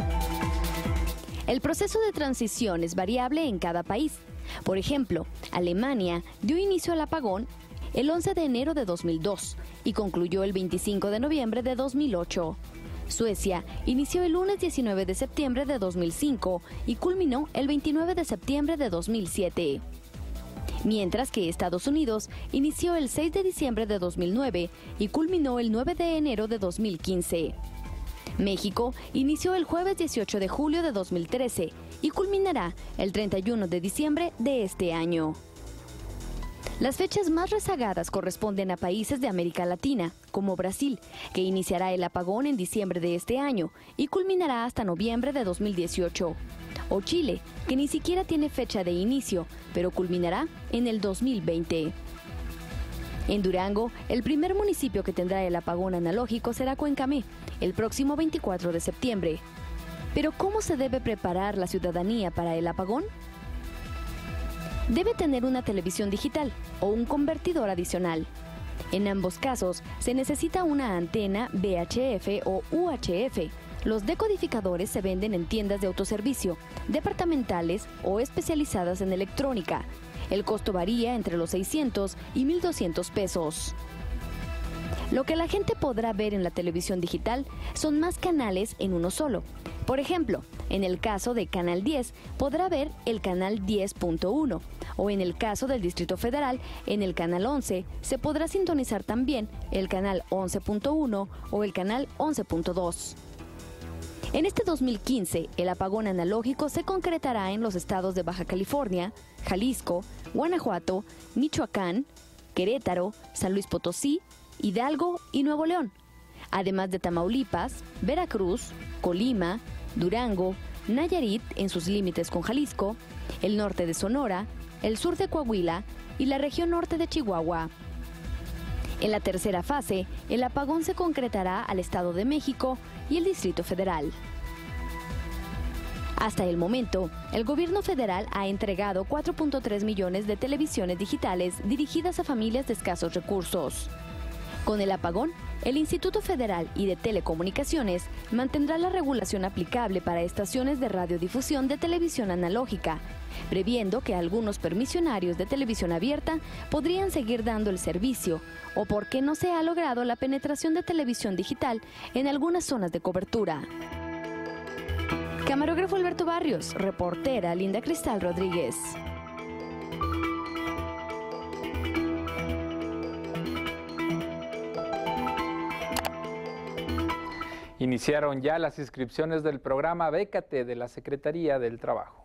El proceso de transición es variable en cada país. Por ejemplo, Alemania dio inicio al apagón el 11 de enero de 2002 y concluyó el 25 de noviembre de 2008. Suecia inició el lunes 19 de septiembre de 2005 y culminó el 29 de septiembre de 2007. Mientras que Estados Unidos inició el 6 de diciembre de 2009 y culminó el 9 de enero de 2015. México inició el jueves 18 de julio de 2013 y culminará el 31 de diciembre de este año. Las fechas más rezagadas corresponden a países de América Latina, como Brasil, que iniciará el apagón en diciembre de este año y culminará hasta noviembre de 2018. O Chile, que ni siquiera tiene fecha de inicio, pero culminará en el 2020. En Durango, el primer municipio que tendrá el apagón analógico será Cuencamé, el próximo 24 de septiembre. Pero ¿cómo se debe preparar la ciudadanía para el apagón? Debe tener una televisión digital o un convertidor adicional. En ambos casos, se necesita una antena VHF o UHF. Los decodificadores se venden en tiendas de autoservicio, departamentales o especializadas en electrónica. El costo varía entre los 600 y 1,200 pesos. Lo que la gente podrá ver en la televisión digital son más canales en uno solo. Por ejemplo, en el caso de Canal 10, podrá ver el canal 10.1, o en el caso del Distrito Federal, en el canal 11, se podrá sintonizar también el canal 11.1 o el canal 11.2. En este 2015, el apagón analógico se concretará en los estados de Baja California, Jalisco, Guanajuato, Michoacán, Querétaro, San Luis Potosí, Hidalgo y Nuevo León, además de Tamaulipas, Veracruz, Colima, Durango, Nayarit en sus límites con Jalisco, el norte de Sonora, el sur de Coahuila y la región norte de Chihuahua. En la tercera fase, el apagón se concretará al Estado de México y el Distrito Federal. Hasta el momento, el gobierno federal ha entregado 4.3 millones de televisiones digitales dirigidas a familias de escasos recursos. Con el apagón, el Instituto Federal y de Telecomunicaciones mantendrá la regulación aplicable para estaciones de radiodifusión de televisión analógica, previendo que algunos permisionarios de televisión abierta podrían seguir dando el servicio, o porque no se ha logrado la penetración de televisión digital en algunas zonas de cobertura. Camarógrafo Alberto Barrios, reportera Linda Cristal Rodríguez. Iniciaron ya las inscripciones del programa Bécate de la Secretaría del Trabajo.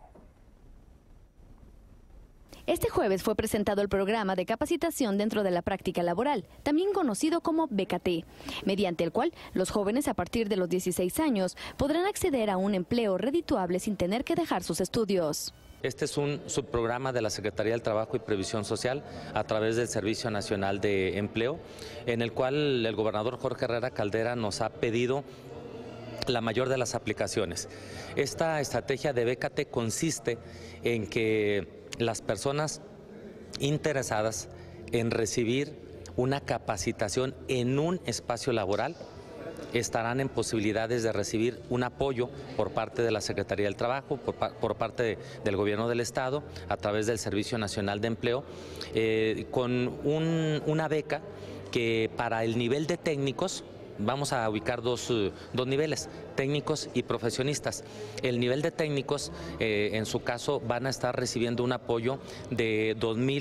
Este jueves fue presentado el programa de capacitación dentro de la práctica laboral, también conocido como Bécate, mediante el cual los jóvenes a partir de los 16 años podrán acceder a un empleo redituable sin tener que dejar sus estudios. Este es un subprograma de la Secretaría del Trabajo y Previsión Social a través del Servicio Nacional de Empleo, en el cual el gobernador Jorge Herrera Caldera nos ha pedido la mayor de las aplicaciones. Esta estrategia de Bécate consiste en que las personas interesadas en recibir una capacitación en un espacio laboral estarán en posibilidades de recibir un apoyo por parte de la Secretaría del Trabajo, por parte del Gobierno del Estado, a través del Servicio Nacional de Empleo, con una beca que para el nivel de técnicos, vamos a ubicar dos niveles, técnicos y profesionistas. El nivel de técnicos, en su caso, van a estar recibiendo un apoyo de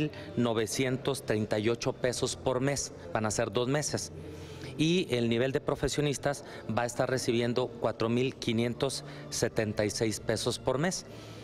2,938 pesos por mes, van a ser 2 meses. Y el nivel de profesionistas va a estar recibiendo 4,576 pesos por mes.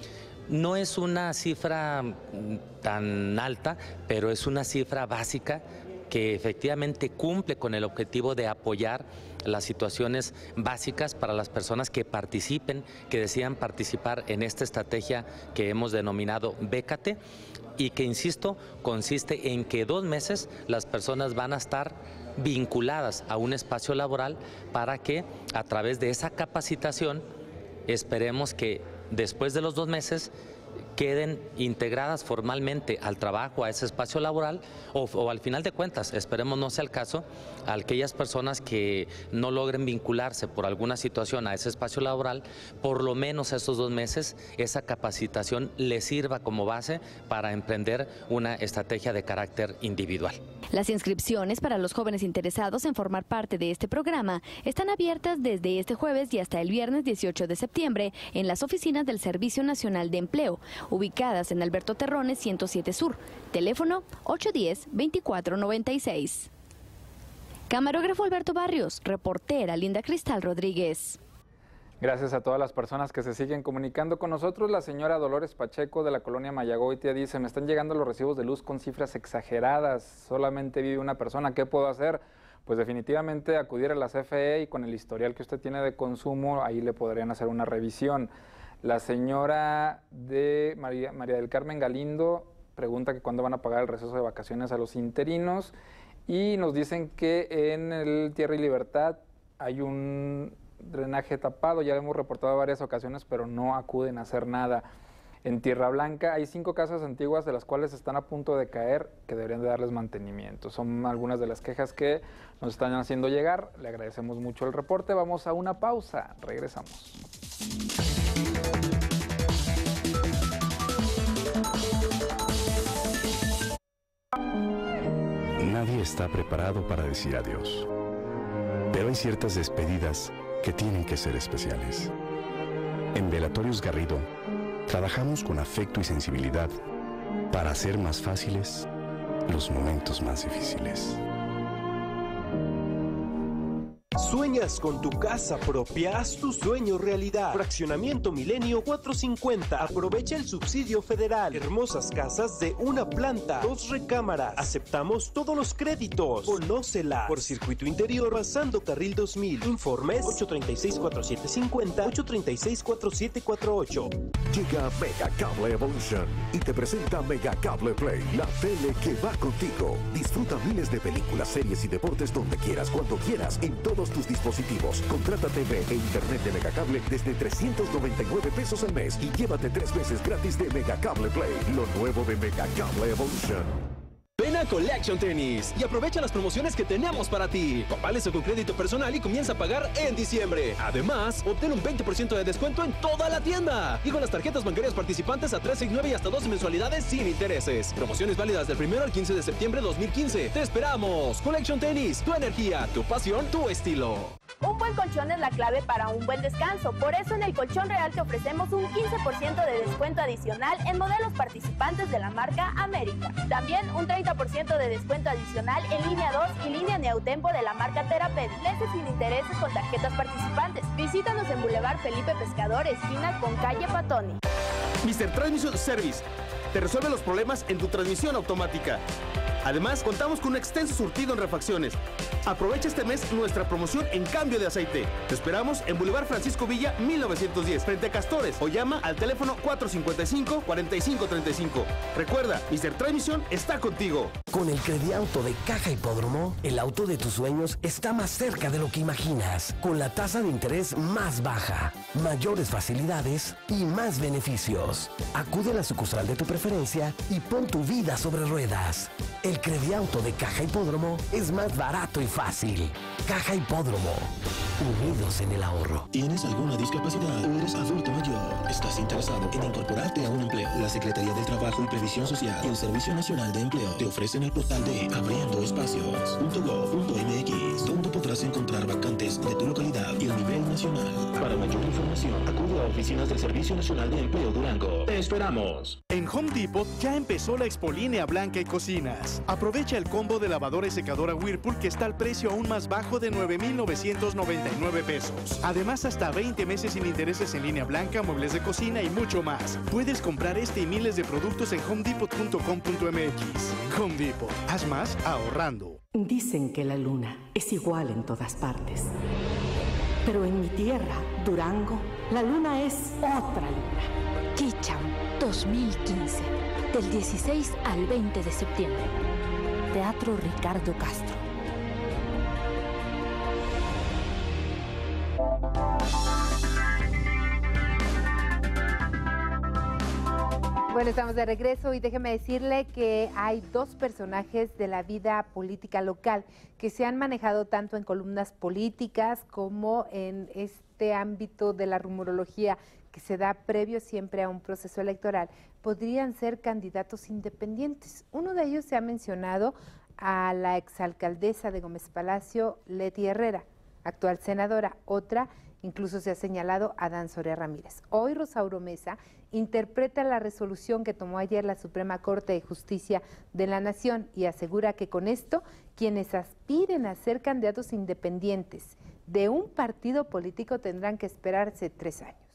No es una cifra tan alta, pero es una cifra básica que efectivamente cumple con el objetivo de apoyar las situaciones básicas para las personas que participen, que decidan participar en esta estrategia que hemos denominado Bécate y que, insisto, consiste en que 2 meses las personas van a estar vinculadas a un espacio laboral para que a través de esa capacitación esperemos que después de los 2 meses queden integradas formalmente al trabajo, a ese espacio laboral, o al final de cuentas, esperemos no sea el caso, a aquellas personas que no logren vincularse por alguna situación a ese espacio laboral, por lo menos esos 2 meses, esa capacitación les sirva como base para emprender una estrategia de carácter individual. Las inscripciones para los jóvenes interesados en formar parte de este programa están abiertas desde este jueves y hasta el viernes 18 de septiembre en las oficinas del Servicio Nacional de Empleo, ubicadas en Alberto Terrones 107 Sur, teléfono 810-2496. Camarógrafo Alberto Barrios, reportera Linda Cristal Rodríguez. Gracias a todas las personas que se siguen comunicando con nosotros. La señora Dolores Pacheco de la colonia Mayagoitia dice: me están llegando los recibos de luz con cifras exageradas, solamente vive una persona, ¿qué puedo hacer? Pues definitivamente acudir a la CFE y con el historial que usted tiene de consumo, ahí le podrían hacer una revisión. La señora de María del Carmen Galindo pregunta que cuándo van a pagar el receso de vacaciones a los interinos, y nos dicen que en el Tierra y Libertad hay un drenaje tapado, ya lo hemos reportado varias ocasiones, pero no acuden a hacer nada. En Tierra Blanca hay 5 casas antiguas de las cuales están a punto de caer, que deberían de darles mantenimiento. Son algunas de las quejas que nos están haciendo llegar. Le agradecemos mucho el reporte. Vamos a una pausa. Regresamos. Nadie está preparado para decir adiós, pero hay ciertas despedidas que tienen que ser especiales. En Velatorios Garrido, trabajamos con afecto y sensibilidad para hacer más fáciles los momentos más difíciles. ¿Sueñas con tu casa propia? Haz tu sueño realidad. Fraccionamiento Milenio 450. Aprovecha el subsidio federal. Hermosas casas de 1 planta, 2 recámaras. Aceptamos todos los créditos. Conócela. Por circuito interior, pasando carril 2000. Informes 836-4750, 836-4748. Llega Mega Cable Evolution y te presenta Mega Cable Play, la tele que va contigo. Disfruta miles de películas, series y deportes donde quieras, cuando quieras, en todos tus dispositivos. Contrata TV e internet de Megacable desde 399 pesos al mes y llévate 3 meses gratis de Megacable Play, lo nuevo de Megacable Evolution. Ven a Collection Tennis y aprovecha las promociones que tenemos para ti. Compáralo con crédito personal y comienza a pagar en diciembre. Además, obtén un 20% de descuento en toda la tienda. Y con las tarjetas bancarias participantes a 3, 6, 9 y hasta 12 mensualidades sin intereses. Promociones válidas del 1 al 15 de septiembre de 2015. ¡Te esperamos! Collection Tennis, tu energía, tu pasión, tu estilo. Un buen colchón es la clave para un buen descanso. Por eso en el Colchón Real te ofrecemos un 15% de descuento adicional en modelos participantes de la marca América. También un 30% de descuento adicional en línea 2 y línea Neotempo de la marca Teraped. Meses sin intereses con tarjetas participantes. Visítanos en Boulevard Felipe Pescador, esquina con calle Patoni. Mr. Transmission Service te resuelve los problemas en tu transmisión automática. Además, contamos con un extenso surtido en refacciones. Aprovecha este mes nuestra promoción en cambio de aceite. Te esperamos en Boulevard Francisco Villa, 1910, frente a Castores, o llama al teléfono 455-4535. Recuerda, Mr. Transmission está contigo. Con el Crediauto de Caja Hipódromo, el auto de tus sueños está más cerca de lo que imaginas. Con la tasa de interés más baja, mayores facilidades y más beneficios. Acude a la sucursal de tu preferencia y pon tu vida sobre ruedas. El Crediauto de Caja Hipódromo es más barato y fácil. Caja Hipódromo, unidos en el ahorro. ¿Tienes alguna discapacidad o eres adulto mayor? ¿Estás interesado en incorporarte a un empleo? La Secretaría del Trabajo y Previsión Social y el Servicio Nacional de Empleo te ofrecen el portal de abriendoespacios.gov.mx, donde podrás encontrar vacantes de tu localidad y a nivel nacional. Para mayor información, acude al oficinas del Servicio Nacional de Empleo Durango. ¡Te esperamos! En Home Depot ya empezó la Expoliínea Blanca y Cocinas. Aprovecha el combo de lavadora y secadora Whirlpool que está al precio aún más bajo de 9,999 pesos. Además, hasta 20 meses sin intereses en línea blanca, muebles de cocina y mucho más. Puedes comprar este y miles de productos en homedepot.com.mx. Home Depot. Haz más ahorrando. Dicen que la luna es igual en todas partes. Pero en mi tierra, Durango, la luna es otra luna. Kicham 2015, del 16 al 20 de septiembre. Teatro Ricardo Castro. Bueno, estamos de regreso y déjeme decirle que hay dos personajes de la vida política local que se han manejado tanto en columnas políticas como en este ámbito de la rumorología que se da previo siempre a un proceso electoral. Podrían ser candidatos independientes. Uno de ellos se ha mencionado a la exalcaldesa de Gómez Palacio, Leti Herrera, actual senadora. Otra, incluso se ha señalado a Dan Soria Ramírez. Hoy Rosauro Mesa interpreta la resolución que tomó ayer la Suprema Corte de Justicia de la Nación y asegura que con esto quienes aspiren a ser candidatos independientes de un partido político tendrán que esperarse 3 años.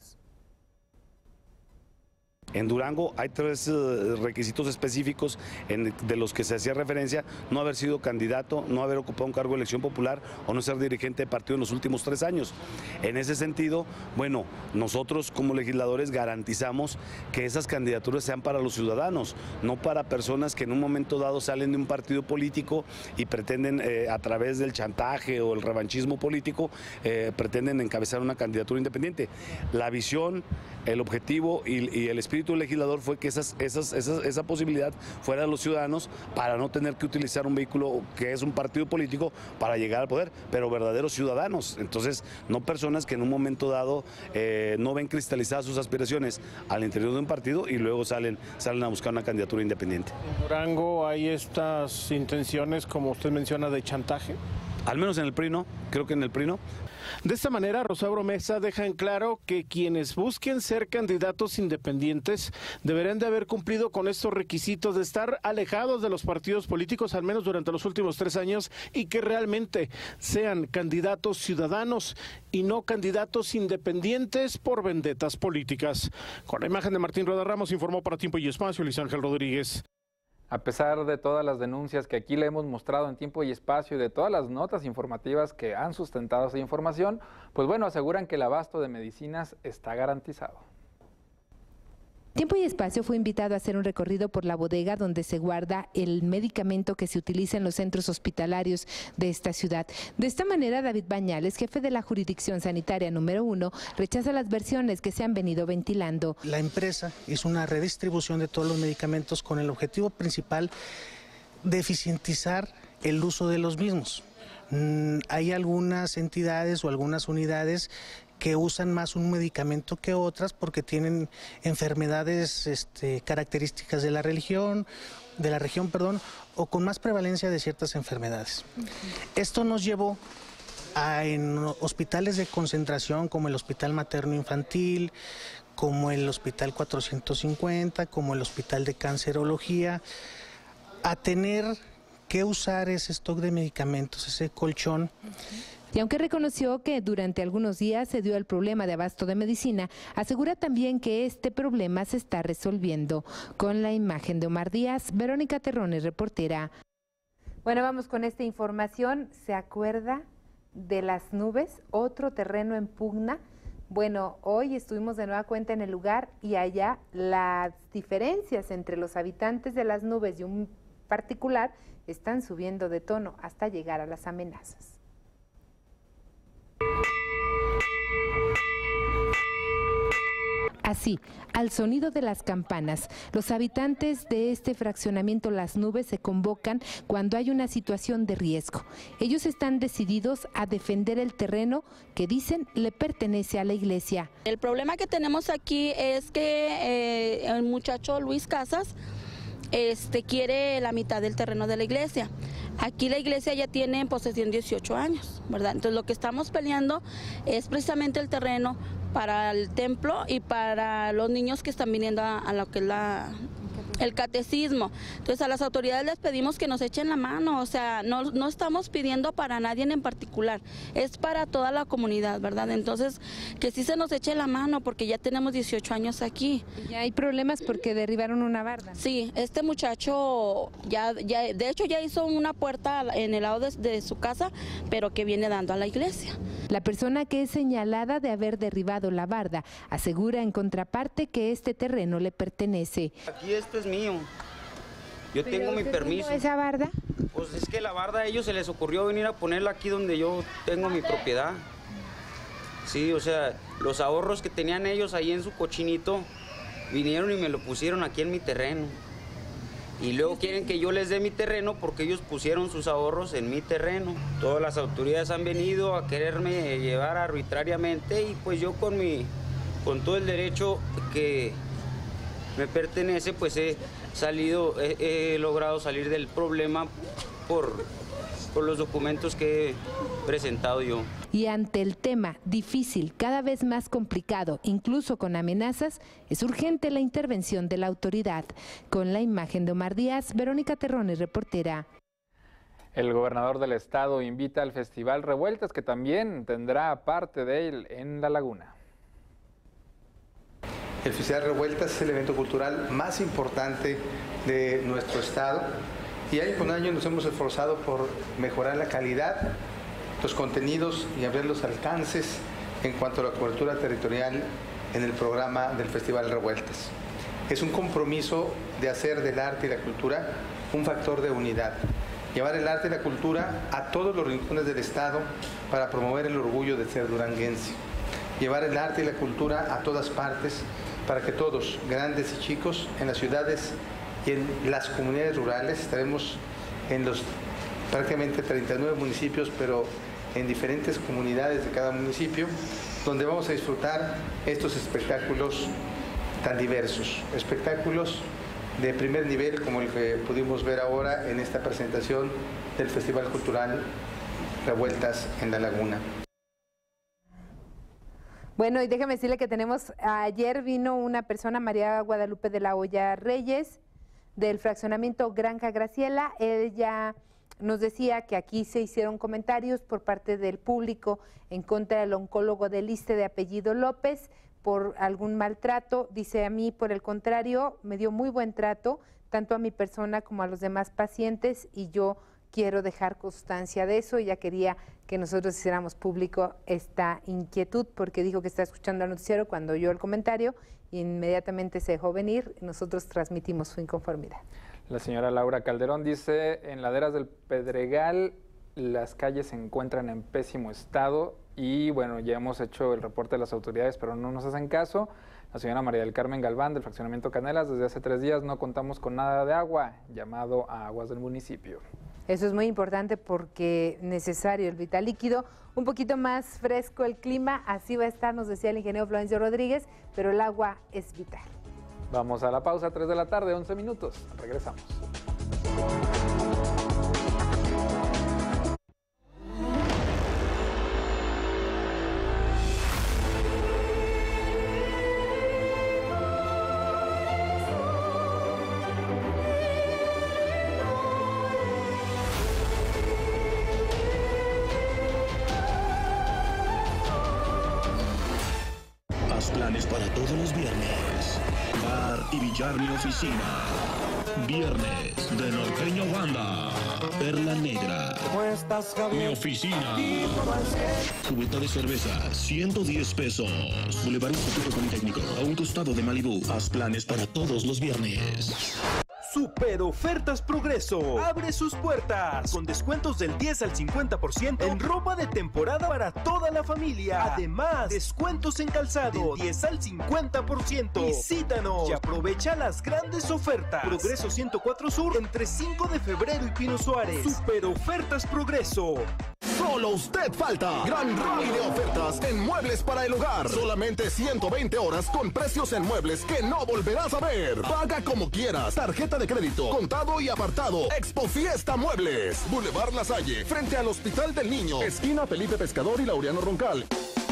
En Durango hay 3 requisitos específicos de los que se hacía referencia: no haber sido candidato, no haber ocupado un cargo de elección popular o no ser dirigente de partido en los últimos 3 años. En ese sentido, bueno, nosotros como legisladores garantizamos que esas candidaturas sean para los ciudadanos, no para personas que en un momento dado salen de un partido político y pretenden a través del chantaje o el revanchismo político, pretenden encabezar una candidatura independiente. La visión, el objetivo y el espíritu legislador fue que esa posibilidad fuera de los ciudadanos para no tener que utilizar un vehículo que es un partido político para llegar al poder, pero verdaderos ciudadanos. Entonces, no personas que en un momento dado no ven cristalizadas sus aspiraciones al interior de un partido y luego salen a buscar una candidatura independiente. ¿En Durango hay estas intenciones, como usted menciona, de chantaje? Al menos en el PRI no, creo que en el PRI no. De esta manera, Rosauro Mesa deja en claro que quienes busquen ser candidatos independientes deberán de haber cumplido con estos requisitos de estar alejados de los partidos políticos, al menos durante los últimos 3 años, y que realmente sean candidatos ciudadanos y no candidatos independientes por vendetas políticas. Con la imagen de Martín Rueda Ramos, informó para Tiempo y Espacio Luis Ángel Rodríguez. A pesar de todas las denuncias que aquí le hemos mostrado en Tiempo y Espacio y de todas las notas informativas que han sustentado esa información, pues bueno, aseguran que el abasto de medicinas está garantizado. Tiempo y Espacio fue invitado a hacer un recorrido por la bodega donde se guarda el medicamento que se utiliza en los centros hospitalarios de esta ciudad. De esta manera, David Bañales, jefe de la Jurisdicción Sanitaria número 1, rechaza las versiones que se han venido ventilando. La empresa hizo una redistribución de todos los medicamentos con el objetivo principal de eficientizar el uso de los mismos. Hay algunas entidades o algunas unidades que usan más un medicamento que otras porque tienen enfermedades características de la región, o con más prevalencia de ciertas enfermedades. Esto nos llevó en hospitales de concentración como el Hospital Materno Infantil, como el Hospital 450, como el Hospital de Cancerología, a tener que usar ese stock de medicamentos, ese colchón. Y aunque reconoció que durante algunos días se dio el problema de abasto de medicina, asegura también que este problema se está resolviendo. Con la imagen de Omar Díaz, Verónica Terrones, reportera. Bueno, vamos con esta información. ¿Se acuerda de las nubes? Otro terreno en pugna. Bueno, hoy estuvimos de nueva cuenta en el lugar y allá las diferencias entre los habitantes de las nubes y un particular están subiendo de tono hasta llegar a las amenazas. Así, al sonido de las campanas, los habitantes de este fraccionamiento Las Nubes se convocan cuando hay una situación de riesgo. Ellos están decididos a defender el terreno que dicen le pertenece a la iglesia. El problema que tenemos aquí es que el muchacho Luis Casas quiere la mitad del terreno de la iglesia. Aquí la iglesia ya tiene en posesión 18 años, ¿verdad? Entonces lo que estamos peleando es precisamente el terreno para el templo y para los niños que están viniendo a lo que es el catecismo. Entonces a las autoridades les pedimos que nos echen la mano, o sea, no estamos pidiendo para nadie en particular, es para toda la comunidad, ¿verdad? Entonces que sí se nos eche la mano porque ya tenemos 18 años aquí. ¿Ya hay problemas porque derribaron una barda? Sí, este muchacho ya de hecho ya hizo una puerta en el lado de su casa, pero que viene dando a la iglesia. La persona que es señalada de haber derribado la barda asegura en contraparte que este terreno le pertenece. Aquí esto es mío. Yo tengo mi permiso. ¿Esa barda? Pues es que la barda a ellos se les ocurrió venir a ponerla aquí donde yo tengo mi propiedad. Sí, o sea, los ahorros que tenían ellos ahí en su cochinito vinieron y me lo pusieron aquí en mi terreno. Y luego quieren que yo les dé mi terreno porque ellos pusieron sus ahorros en mi terreno. Todas las autoridades han venido a quererme llevar arbitrariamente y pues yo con todo el derecho que me pertenece, pues he logrado salir del problema por los documentos que he presentado yo. Y ante el tema difícil, cada vez más complicado, incluso con amenazas, es urgente la intervención de la autoridad. Con la imagen de Omar Díaz, Verónica Terrones, reportera. El gobernador del estado invita al Festival Revueltas, que también tendrá parte de él en La Laguna. El Festival Revueltas es el evento cultural más importante de nuestro estado y año con año nos hemos esforzado por mejorar la calidad, los contenidos y abrir los alcances en cuanto a la cobertura territorial en el programa del Festival Revueltas. Es un compromiso de hacer del arte y la cultura un factor de unidad, llevar el arte y la cultura a todos los rincones del estado para promover el orgullo de ser duranguense, llevar el arte y la cultura a todas partes para que todos, grandes y chicos, en las ciudades y en las comunidades rurales, estaremos en los prácticamente 39 municipios, pero en diferentes comunidades de cada municipio, donde vamos a disfrutar estos espectáculos tan diversos, espectáculos de primer nivel como el que pudimos ver ahora en esta presentación del Festival Cultural Revueltas en La Laguna. Bueno, y déjame decirle que ayer vino una persona, María Guadalupe de la Hoya Reyes, del fraccionamiento Granja Graciela. Ella nos decía que aquí se hicieron comentarios por parte del público en contra del oncólogo del ISSSTE de apellido López por algún maltrato. Dice, a mí, por el contrario, me dio muy buen trato, tanto a mi persona como a los demás pacientes, y yo quiero dejar constancia de eso. Ella quería que nosotros hiciéramos público esta inquietud porque dijo que está escuchando el noticiero cuando oyó el comentario y inmediatamente se dejó venir. Nosotros transmitimos su inconformidad. La señora Laura Calderón dice, en Laderas del Pedregal las calles se encuentran en pésimo estado y bueno, ya hemos hecho el reporte de las autoridades, pero no nos hacen caso. La señora María del Carmen Galván del fraccionamiento Canelas, desde hace 3 días no contamos con nada de agua, llamado a aguas del municipio. Eso es muy importante porque necesario el vital líquido. Un poquito más fresco el clima, así va a estar, nos decía el ingeniero Florencio Rodríguez, pero el agua es vital. Vamos a la pausa, 3 de la tarde, 11 minutos. Regresamos. Planes para todos los viernes. Bar y billar Mi Oficina. Viernes de Norteño Banda. Perla Negra. Mi Oficina. Cubeta de cerveza, 110 pesos. Boulevard Instituto Politécnico, a un costado de Malibú. Haz planes para todos los viernes. Super Ofertas Progreso abre sus puertas con descuentos del 10 al 50% en ropa de temporada para toda la familia. Además, descuentos en calzado del 10 al 50%. Visítanos y aprovecha las grandes ofertas. Progreso 104 Sur entre 5 de febrero y Pino Suárez. Super Ofertas Progreso. Solo usted falta. Gran rally de ofertas en muebles para el hogar. Solamente 120 horas con precios en muebles que no volverás a ver. Paga como quieras. Tarjeta de crédito, contado y apartado. Expo Fiesta Muebles. Boulevard La Salle, frente al Hospital del Niño. Esquina Felipe Pescador y Laureano Roncal.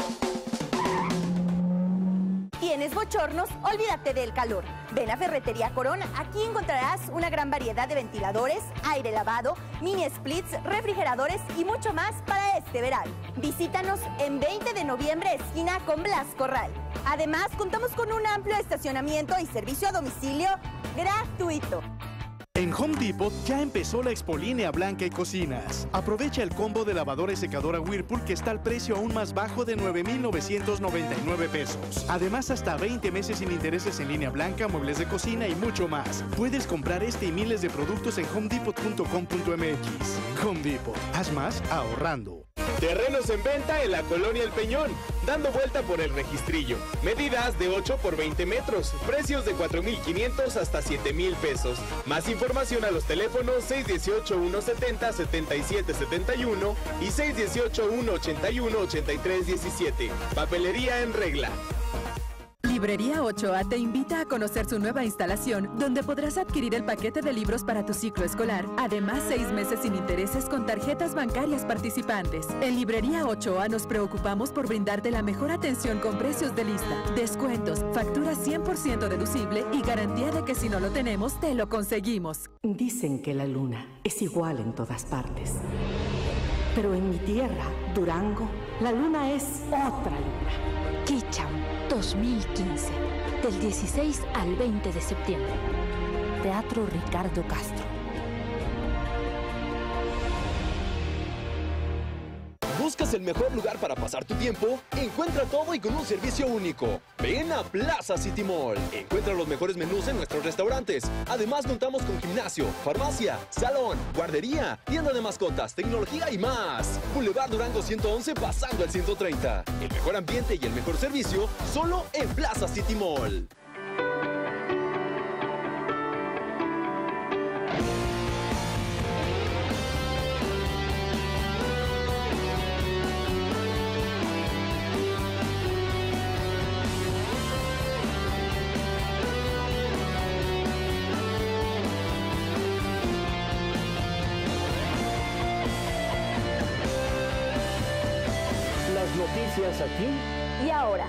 ¿Tienes bochornos? Olvídate del calor. Ven a Ferretería Corona. Aquí encontrarás una gran variedad de ventiladores, aire lavado, mini splits, refrigeradores y mucho más para este verano. Visítanos en 20 de noviembre, esquina con Blas Corral. Además, contamos con un amplio estacionamiento y servicio a domicilio gratuito. En Home Depot ya empezó la Expoliínea Blanca y Cocinas. Aprovecha el combo de lavadora y secadora Whirlpool que está al precio aún más bajo de 9,999 pesos. Además, hasta 20 meses sin intereses en línea blanca, muebles de cocina y mucho más. Puedes comprar este y miles de productos en homedepot.com.mx. Home Depot, haz más ahorrando. Terrenos en venta en la Colonia El Peñón, dando vuelta por el registrillo. Medidas de 8 por 20 metros, precios de 4,500 hasta 7,000 pesos. Más información a los teléfonos 618-170-7771 y 618-181-8317. Papelería en regla. Librería Ochoa te invita a conocer su nueva instalación, donde podrás adquirir el paquete de libros para tu ciclo escolar. Además, 6 meses sin intereses con tarjetas bancarias participantes. En Librería Ochoa nos preocupamos por brindarte la mejor atención con precios de lista, descuentos, factura 100% deducible y garantía de que si no lo tenemos, te lo conseguimos. Dicen que la luna es igual en todas partes. Pero en mi tierra, Durango, la luna es otra luna. Kicham 2015, del 16 al 20 de septiembre. Teatro Ricardo Castro. ¿Buscas el mejor lugar para pasar tu tiempo? Encuentra todo y con un servicio único. Ven a Plaza City Mall. Encuentra los mejores menús en nuestros restaurantes. Además, contamos con gimnasio, farmacia, salón, guardería, tienda de mascotas, tecnología y más. Boulevard Durango 111 pasando al 130. El mejor ambiente y el mejor servicio solo en Plaza City Mall. Noticias aquí y ahora.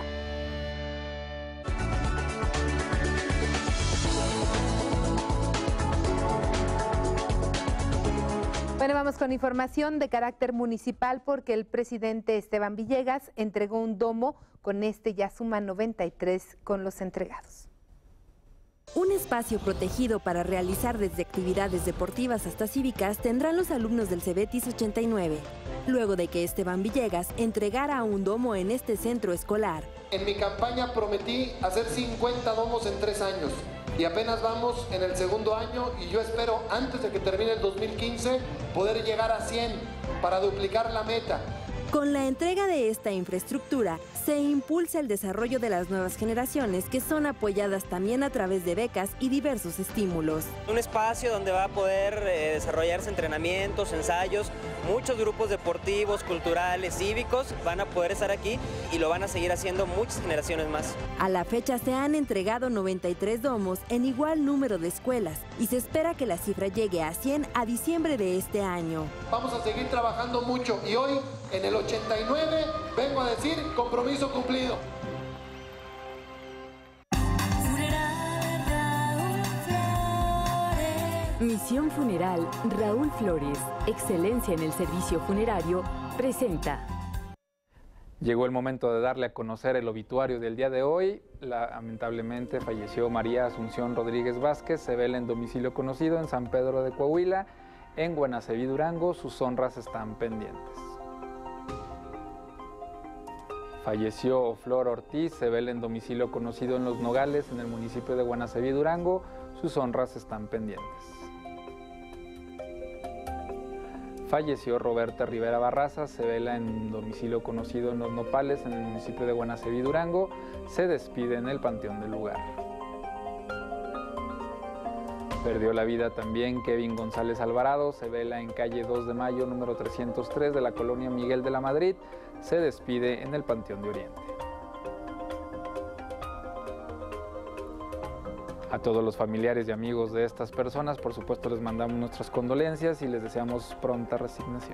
Bueno, vamos con información de carácter municipal porque el presidente Esteban Villegas entregó un domo, con este ya suman 93 con los entregados. Un espacio protegido para realizar desde actividades deportivas hasta cívicas tendrán los alumnos del Cebetis 89, luego de que Esteban Villegas entregara un domo en este centro escolar. En mi campaña prometí hacer 50 domos en 3 años y apenas vamos en el segundo año y yo espero antes de que termine el 2015 poder llegar a 100 para duplicar la meta. Con la entrega de esta infraestructura, se impulsa el desarrollo de las nuevas generaciones que son apoyadas también a través de becas y diversos estímulos. Un espacio donde va a poder desarrollarse entrenamientos, ensayos, muchos grupos deportivos, culturales, cívicos van a poder estar aquí y lo van a seguir haciendo muchas generaciones más. A la fecha se han entregado 93 domos en igual número de escuelas y se espera que la cifra llegue a 100 a diciembre de este año. Vamos a seguir trabajando mucho y hoy en el 89 vengo a decir compromiso cumplido. Misión Funeral Raúl Flores, excelencia en el servicio funerario, presenta. Llegó el momento de darle a conocer el obituario del día de hoy. Lamentablemente falleció María Asunción Rodríguez Vázquez, se vela en domicilio conocido en San Pedro de Coahuila, en Guanaceví, Durango. Sus honras están pendientes. Falleció Flor Ortiz, se vela en domicilio conocido en Los Nogales, en el municipio de Guanaceví, Durango. Sus honras están pendientes. Falleció Roberta Rivera Barraza, se vela en domicilio conocido en Los Nopales, en el municipio de Guanaceví, Durango. Se despide en el panteón del lugar. Perdió la vida también Kevin González Alvarado, se vela en calle 2 de Mayo, número 303 de la colonia Miguel de la Madrid. Se despide en el Panteón de Oriente. A todos los familiares y amigos de estas personas, por supuesto, les mandamos nuestras condolencias y les deseamos pronta resignación.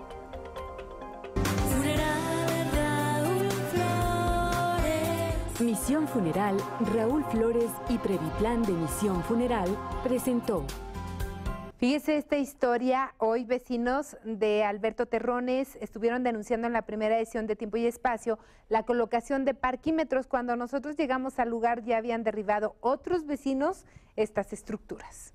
Misión Funeral, Raúl Flores y Previplan de Misión Funeral presentó. Fíjese esta historia, hoy vecinos de Alberto Terrones estuvieron denunciando en la primera edición de Tiempo y Espacio la colocación de parquímetros. Cuando nosotros llegamos al lugar ya habían derribado otros vecinos estas estructuras.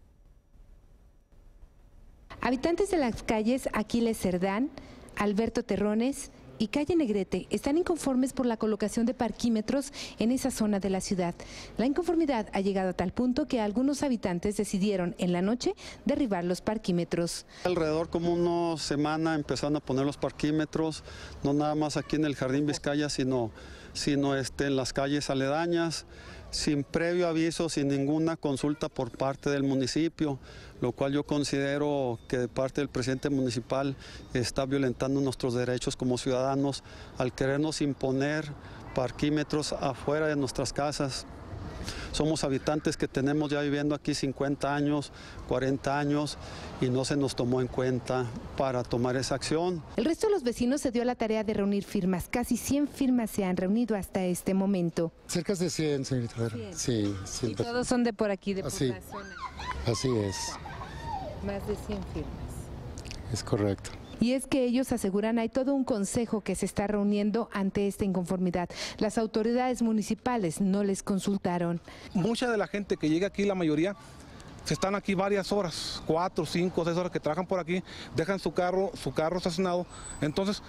Habitantes de las calles Aquiles Cerdán, Alberto Terrones y calle Negrete están inconformes por la colocación de parquímetros en esa zona de la ciudad. La inconformidad ha llegado a tal punto que algunos habitantes decidieron en la noche derribar los parquímetros. Alrededor como una semana empezaron a poner los parquímetros, no nada más aquí en el Jardín Vizcaya, sino en las calles aledañas, sin previo aviso, sin ninguna consulta por parte del municipio, lo cual yo considero que de parte del presidente municipal está violentando nuestros derechos como ciudadanos al querernos imponer parquímetros afuera de nuestras casas. Somos habitantes que tenemos ya viviendo aquí 50 años, 40 años y no se nos tomó en cuenta para tomar esa acción. El resto de los vecinos se dio la tarea de reunir firmas. Casi 100 firmas se han reunido hasta este momento. Cerca de 100, señorita. Sí, y todos son de por aquí, de por la zona. Así es. Más de 100 firmas. Es correcto. Y es que ellos aseguran hay todo un consejo que se está reuniendo ante esta inconformidad. Las autoridades municipales no les consultaron. Mucha de la gente que llega aquí, la mayoría, se están aquí varias horas, 4, 5, 6 horas que trabajan por aquí, dejan su carro estacionado. Entonces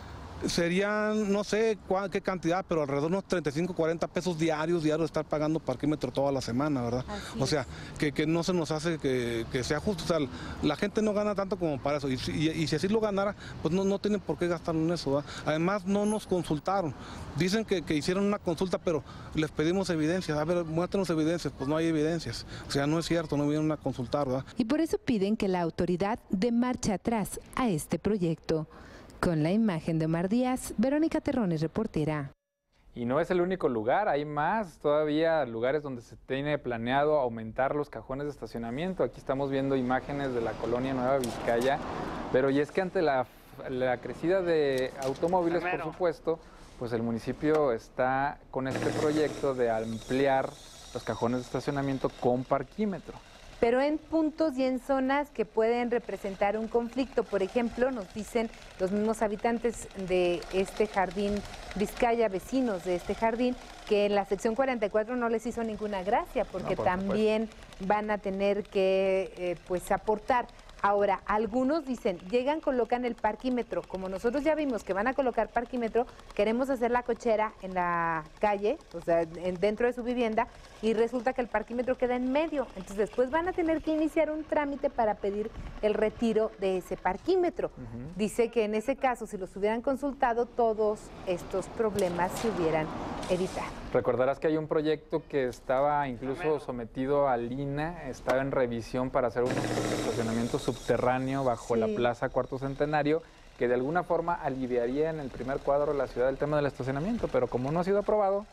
serían, no sé qué cantidad, pero alrededor de unos 35, 40 pesos diarios estar pagando parquímetro toda la semana, ¿verdad? O sea, que no se nos hace que sea justo. O sea, la gente no gana tanto como para eso. Y si así lo ganara, pues no tienen por qué gastarlo en eso, ¿verdad? Además, no nos consultaron. Dicen que hicieron una consulta, pero les pedimos evidencias. A ver, muéstranos evidencias. Pues no hay evidencias. O sea, no es cierto, no vinieron a consultar, ¿verdad? Y por eso piden que la autoridad dé marcha atrás a este proyecto. Con la imagen de Omar Díaz, Verónica Terrones, reportera. Y no es el único lugar, hay más todavía lugares donde se tiene planeado aumentar los cajones de estacionamiento. Aquí estamos viendo imágenes de la colonia Nueva Vizcaya, pero y es que ante la crecida de automóviles, por supuesto, pues el municipio está con este proyecto de ampliar los cajones de estacionamiento con parquímetro. Pero en puntos y en zonas que pueden representar un conflicto. Por ejemplo, nos dicen los mismos habitantes de este jardín Vizcaya, vecinos de este jardín, que en la sección 44 no les hizo ninguna gracia, porque también van a tener que pues aportar. Ahora, algunos dicen, llegan, colocan el parquímetro. Como nosotros ya vimos que van a colocar parquímetro, queremos hacer la cochera en la calle, o sea, dentro de su vivienda, y resulta que el parquímetro queda en medio. Entonces, después van a tener que iniciar un trámite para pedir el retiro de ese parquímetro. Dice que en ese caso, si los hubieran consultado, todos estos problemas se hubieran evitado. Recordarás que hay un proyecto que estaba incluso sometido al INA, estaba en revisión para hacer un estacionamiento subterráneo bajo la Plaza Cuarto Centenario, que de alguna forma aliviaría en el primer cuadro de la ciudad el tema del estacionamiento, pero como no ha sido aprobado,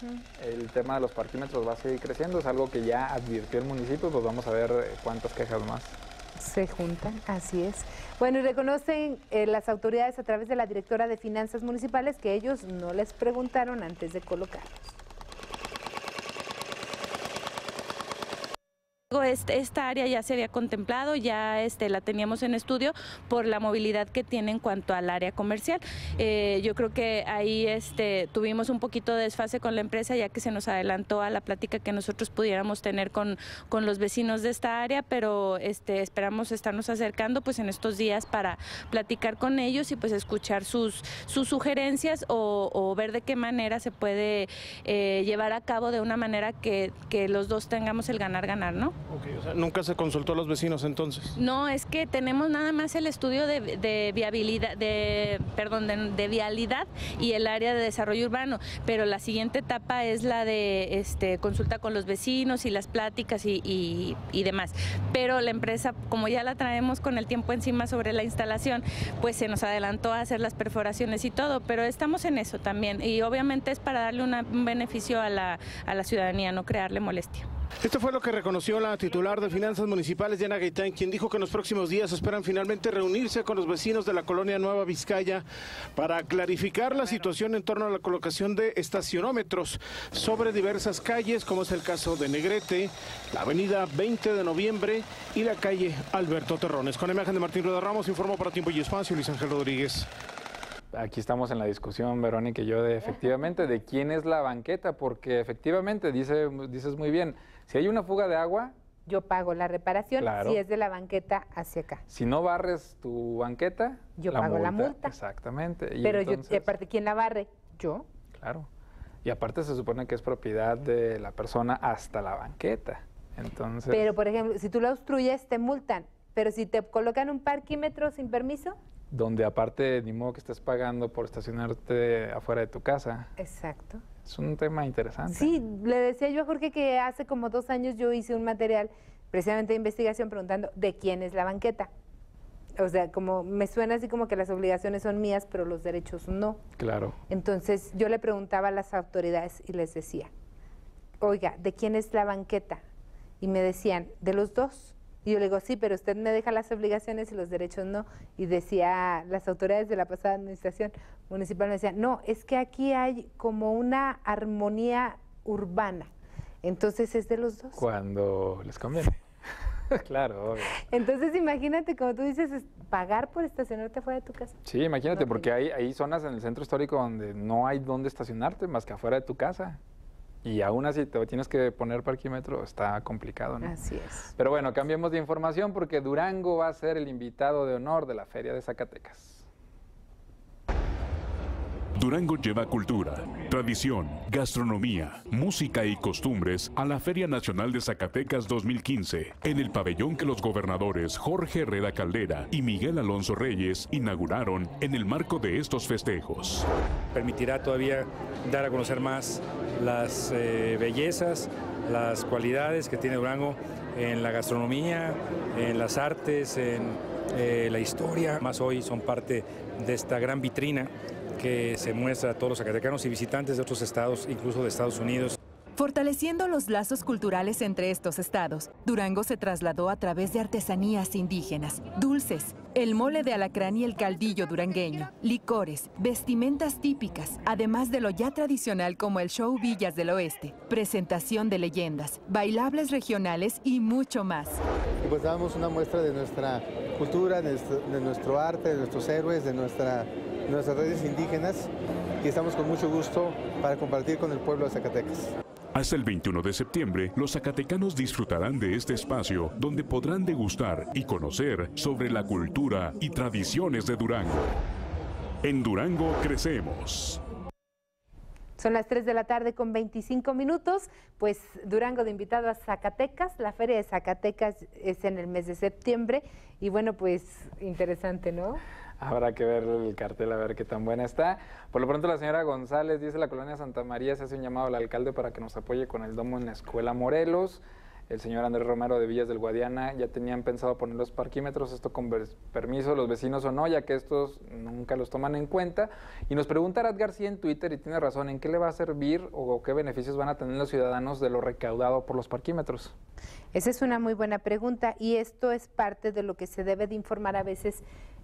el tema de los parquímetros va a seguir creciendo, es algo que ya advirtió el municipio, pues vamos a ver cuántas quejas más se juntan, así es. Bueno, y reconocen las autoridades a través de la directora de Finanzas Municipales que ellos no les preguntaron antes de colocarlos. Esta área ya se había contemplado, ya la teníamos en estudio por la movilidad que tiene en cuanto al área comercial. Yo creo que ahí tuvimos un poquito de desfase con la empresa, ya que se nos adelantó a la plática que nosotros pudiéramos tener con los vecinos de esta área, pero esperamos estarnos acercando pues en estos días para platicar con ellos y pues escuchar sus sugerencias o ver de qué manera se puede llevar a cabo de una manera que los dos tengamos el ganar-ganar, ¿no? Okay, o sea, ¿nunca se consultó a los vecinos entonces? No, es que tenemos nada más el estudio de viabilidad, de vialidad y el área de desarrollo urbano, pero la siguiente etapa es la de consulta con los vecinos y las pláticas y demás. Pero la empresa, como ya la traemos con el tiempo encima sobre la instalación, pues se nos adelantó a hacer las perforaciones y todo, pero estamos en eso también y obviamente es para darle un beneficio a la ciudadanía, no crearle molestia. Esto fue lo que reconoció la titular de Finanzas Municipales, Diana Gaitán, quien dijo que en los próximos días esperan finalmente reunirse con los vecinos de la colonia Nueva Vizcaya para clarificar la situación en torno a la colocación de estacionómetros sobre diversas calles, como es el caso de Negrete, la avenida 20 de noviembre y la calle Alberto Terrones. Con imagen de Martín Rueda Ramos, informó para Tiempo y Espacio Luis Ángel Rodríguez. Aquí estamos en la discusión, Verónica y yo, de efectivamente de quién es la banqueta, porque efectivamente dices muy bien, si hay una fuga de agua, yo pago la reparación, claro, si es de la banqueta hacia acá. Si no barres tu banqueta, yo pago la multa. Exactamente. Y pero entonces, yo, aparte, ¿quién la barre? Yo. Claro. Y aparte se supone que es propiedad de la persona hasta la banqueta. Entonces. Pero, por ejemplo, si tú la obstruyes, te multan. Pero si te colocan un parquímetro sin permiso. Donde aparte, ni modo que estés pagando por estacionarte afuera de tu casa. Exacto. Es un tema interesante. Sí, le decía yo a Jorge que hace como 2 años yo hice un material precisamente de investigación preguntando de quién es la banqueta. O sea, como me suena así como que las obligaciones son mías, pero los derechos no. Claro. Entonces yo le preguntaba a las autoridades y les decía, oiga, ¿de quién es la banqueta? Y me decían, de los dos. Y yo le digo, sí, pero usted me deja las obligaciones y los derechos no. Y decía, las autoridades de la pasada administración municipal me decían, no, es que aquí hay como una armonía urbana. Entonces es de los dos. Cuando les conviene. Claro, obvio. Entonces imagínate, como tú dices, pagar por estacionarte fuera de tu casa. Sí, imagínate, no, porque hay zonas en el centro histórico donde no hay dónde estacionarte más que afuera de tu casa. Y aún así te tienes que poner parquímetro, está complicado, ¿no? Así es. Pero bueno, cambiemos de información porque Durango va a ser el invitado de honor de la Feria de Zacatecas. Durango lleva cultura, tradición, gastronomía, música y costumbres a la Feria Nacional de Zacatecas 2015, en el pabellón que los gobernadores Jorge Herrera Caldera y Miguel Alonso Reyes inauguraron en el marco de estos festejos. Permitirá todavía dar a conocer más las bellezas, las cualidades que tiene Durango en la gastronomía, en las artes, en la historia. Más hoy son parte de esta gran vitrina que se muestra a todos los zacatecanos y visitantes de otros estados, incluso de Estados Unidos. Fortaleciendo los lazos culturales entre estos estados, Durango se trasladó a través de artesanías indígenas, dulces, el mole de alacrán y el caldillo durangueño, licores, vestimentas típicas, además de lo ya tradicional como el show Villas del Oeste, presentación de leyendas, bailables regionales y mucho más. Y pues damos una muestra de nuestra cultura, de nuestro arte, de nuestros héroes, de nuestras redes indígenas, y estamos con mucho gusto para compartir con el pueblo de Zacatecas. Hasta el 21 de septiembre, los zacatecanos disfrutarán de este espacio donde podrán degustar y conocer sobre la cultura y tradiciones de Durango. En Durango crecemos. Son las 3 de la tarde con 25 minutos, pues Durango de invitado a Zacatecas, la Feria de Zacatecas es en el mes de septiembre y bueno, pues interesante, ¿no? Habrá que ver el cartel, a ver qué tan buena está. Por lo pronto la señora González dice la colonia Santa María se hace un llamado al alcalde para que nos apoye con el domo en la Escuela Morelos. El señor Andrés Romero de Villas del Guadiana ya tenían pensado poner los parquímetros, esto con permiso de los vecinos o no, ya que estos nunca los toman en cuenta. Y nos pregunta Arad García en Twitter, y tiene razón, ¿en qué le va a servir o qué beneficios van a tener los ciudadanos de lo recaudado por los parquímetros? Esa es una muy buena pregunta y esto es parte de lo que se debe de informar a veces.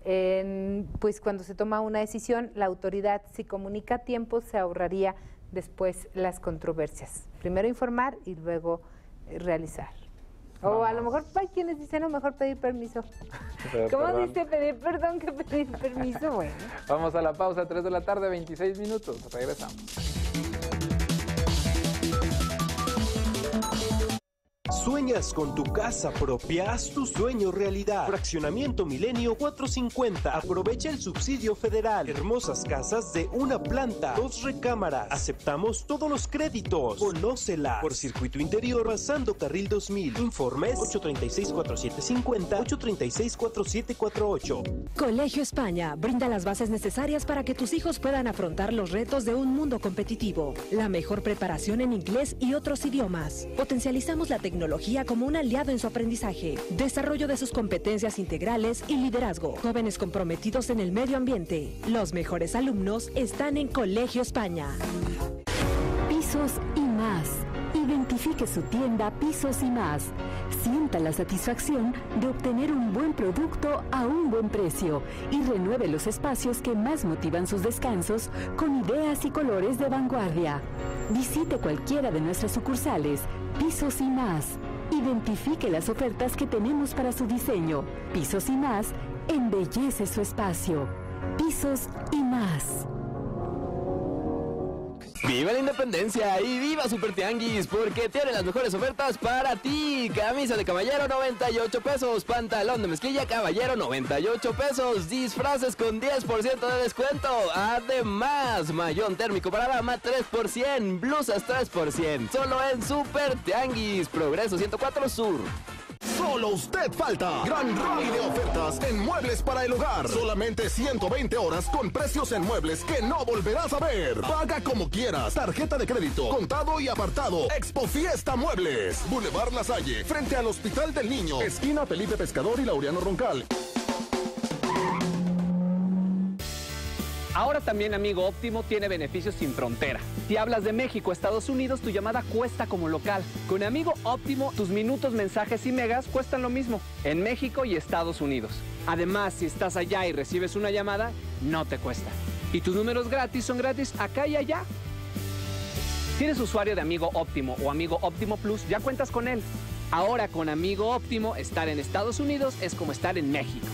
Pues cuando se toma una decisión, la autoridad si comunica a tiempo se ahorraría después las controversias. Primero informar y luego realizar. O a lo mejor hay quienes dicen, no, mejor pedir permiso. ¿Cómo dice pedir perdón que pedir permiso? Bueno. Vamos a la pausa, 3 de la tarde, 26 minutos. Regresamos. ¿Sueñas con tu casa propia? Haz tu sueño realidad. Fraccionamiento Milenio 450. Aprovecha el subsidio federal. Hermosas casas de una planta, 2 recámaras. Aceptamos todos los créditos. Conócela. Por circuito interior, pasando Carril 2000. Informes 836-4750, 836-4748. Colegio España brinda las bases necesarias para que tus hijos puedan afrontar los retos de un mundo competitivo. La mejor preparación en inglés y otros idiomas. Potencializamos la tecnología como un aliado en su aprendizaje, desarrollo de sus competencias integrales y liderazgo. Jóvenes comprometidos en el medio ambiente. Los mejores alumnos están en Colegio España. Pisos y más. Identifique su tienda Pisos y más. Sienta la satisfacción de obtener un buen producto a un buen precio y renueve los espacios que más motivan sus descansos con ideas y colores de vanguardia. Visite cualquiera de nuestras sucursales. Pisos y más. Identifique las ofertas que tenemos para su diseño. Pisos y más embellece su espacio. Pisos y más. ¡Viva la independencia y viva Super Tianguis! Porque tiene las mejores ofertas para ti. Camisa de caballero, 98 pesos. Pantalón de mezclilla, caballero, 98 pesos. Disfraces con 10% de descuento. Además, mayón térmico para dama, 3%. Blusas, 3%. Solo en Super Tianguis. Progreso 104 Sur. Solo usted falta. Gran rally de ofertas en muebles para el hogar. Solamente 120 horas con precios en muebles que no volverás a ver. Paga como quieras. Tarjeta de crédito, contado y apartado. Expo Fiesta Muebles. Boulevard La Salle, frente al Hospital del Niño. Esquina Felipe Pescador y Laureano Roncal. Ahora también Amigo Óptimo tiene beneficios sin frontera. Si hablas de México a Estados Unidos, tu llamada cuesta como local. Con Amigo Óptimo, tus minutos, mensajes y megas cuestan lo mismo en México y Estados Unidos. Además, si estás allá y recibes una llamada, no te cuesta. Y tus números gratis son gratis acá y allá. Si eres usuario de Amigo Óptimo o Amigo Óptimo Plus, ya cuentas con él. Ahora con Amigo Óptimo, estar en Estados Unidos es como estar en México.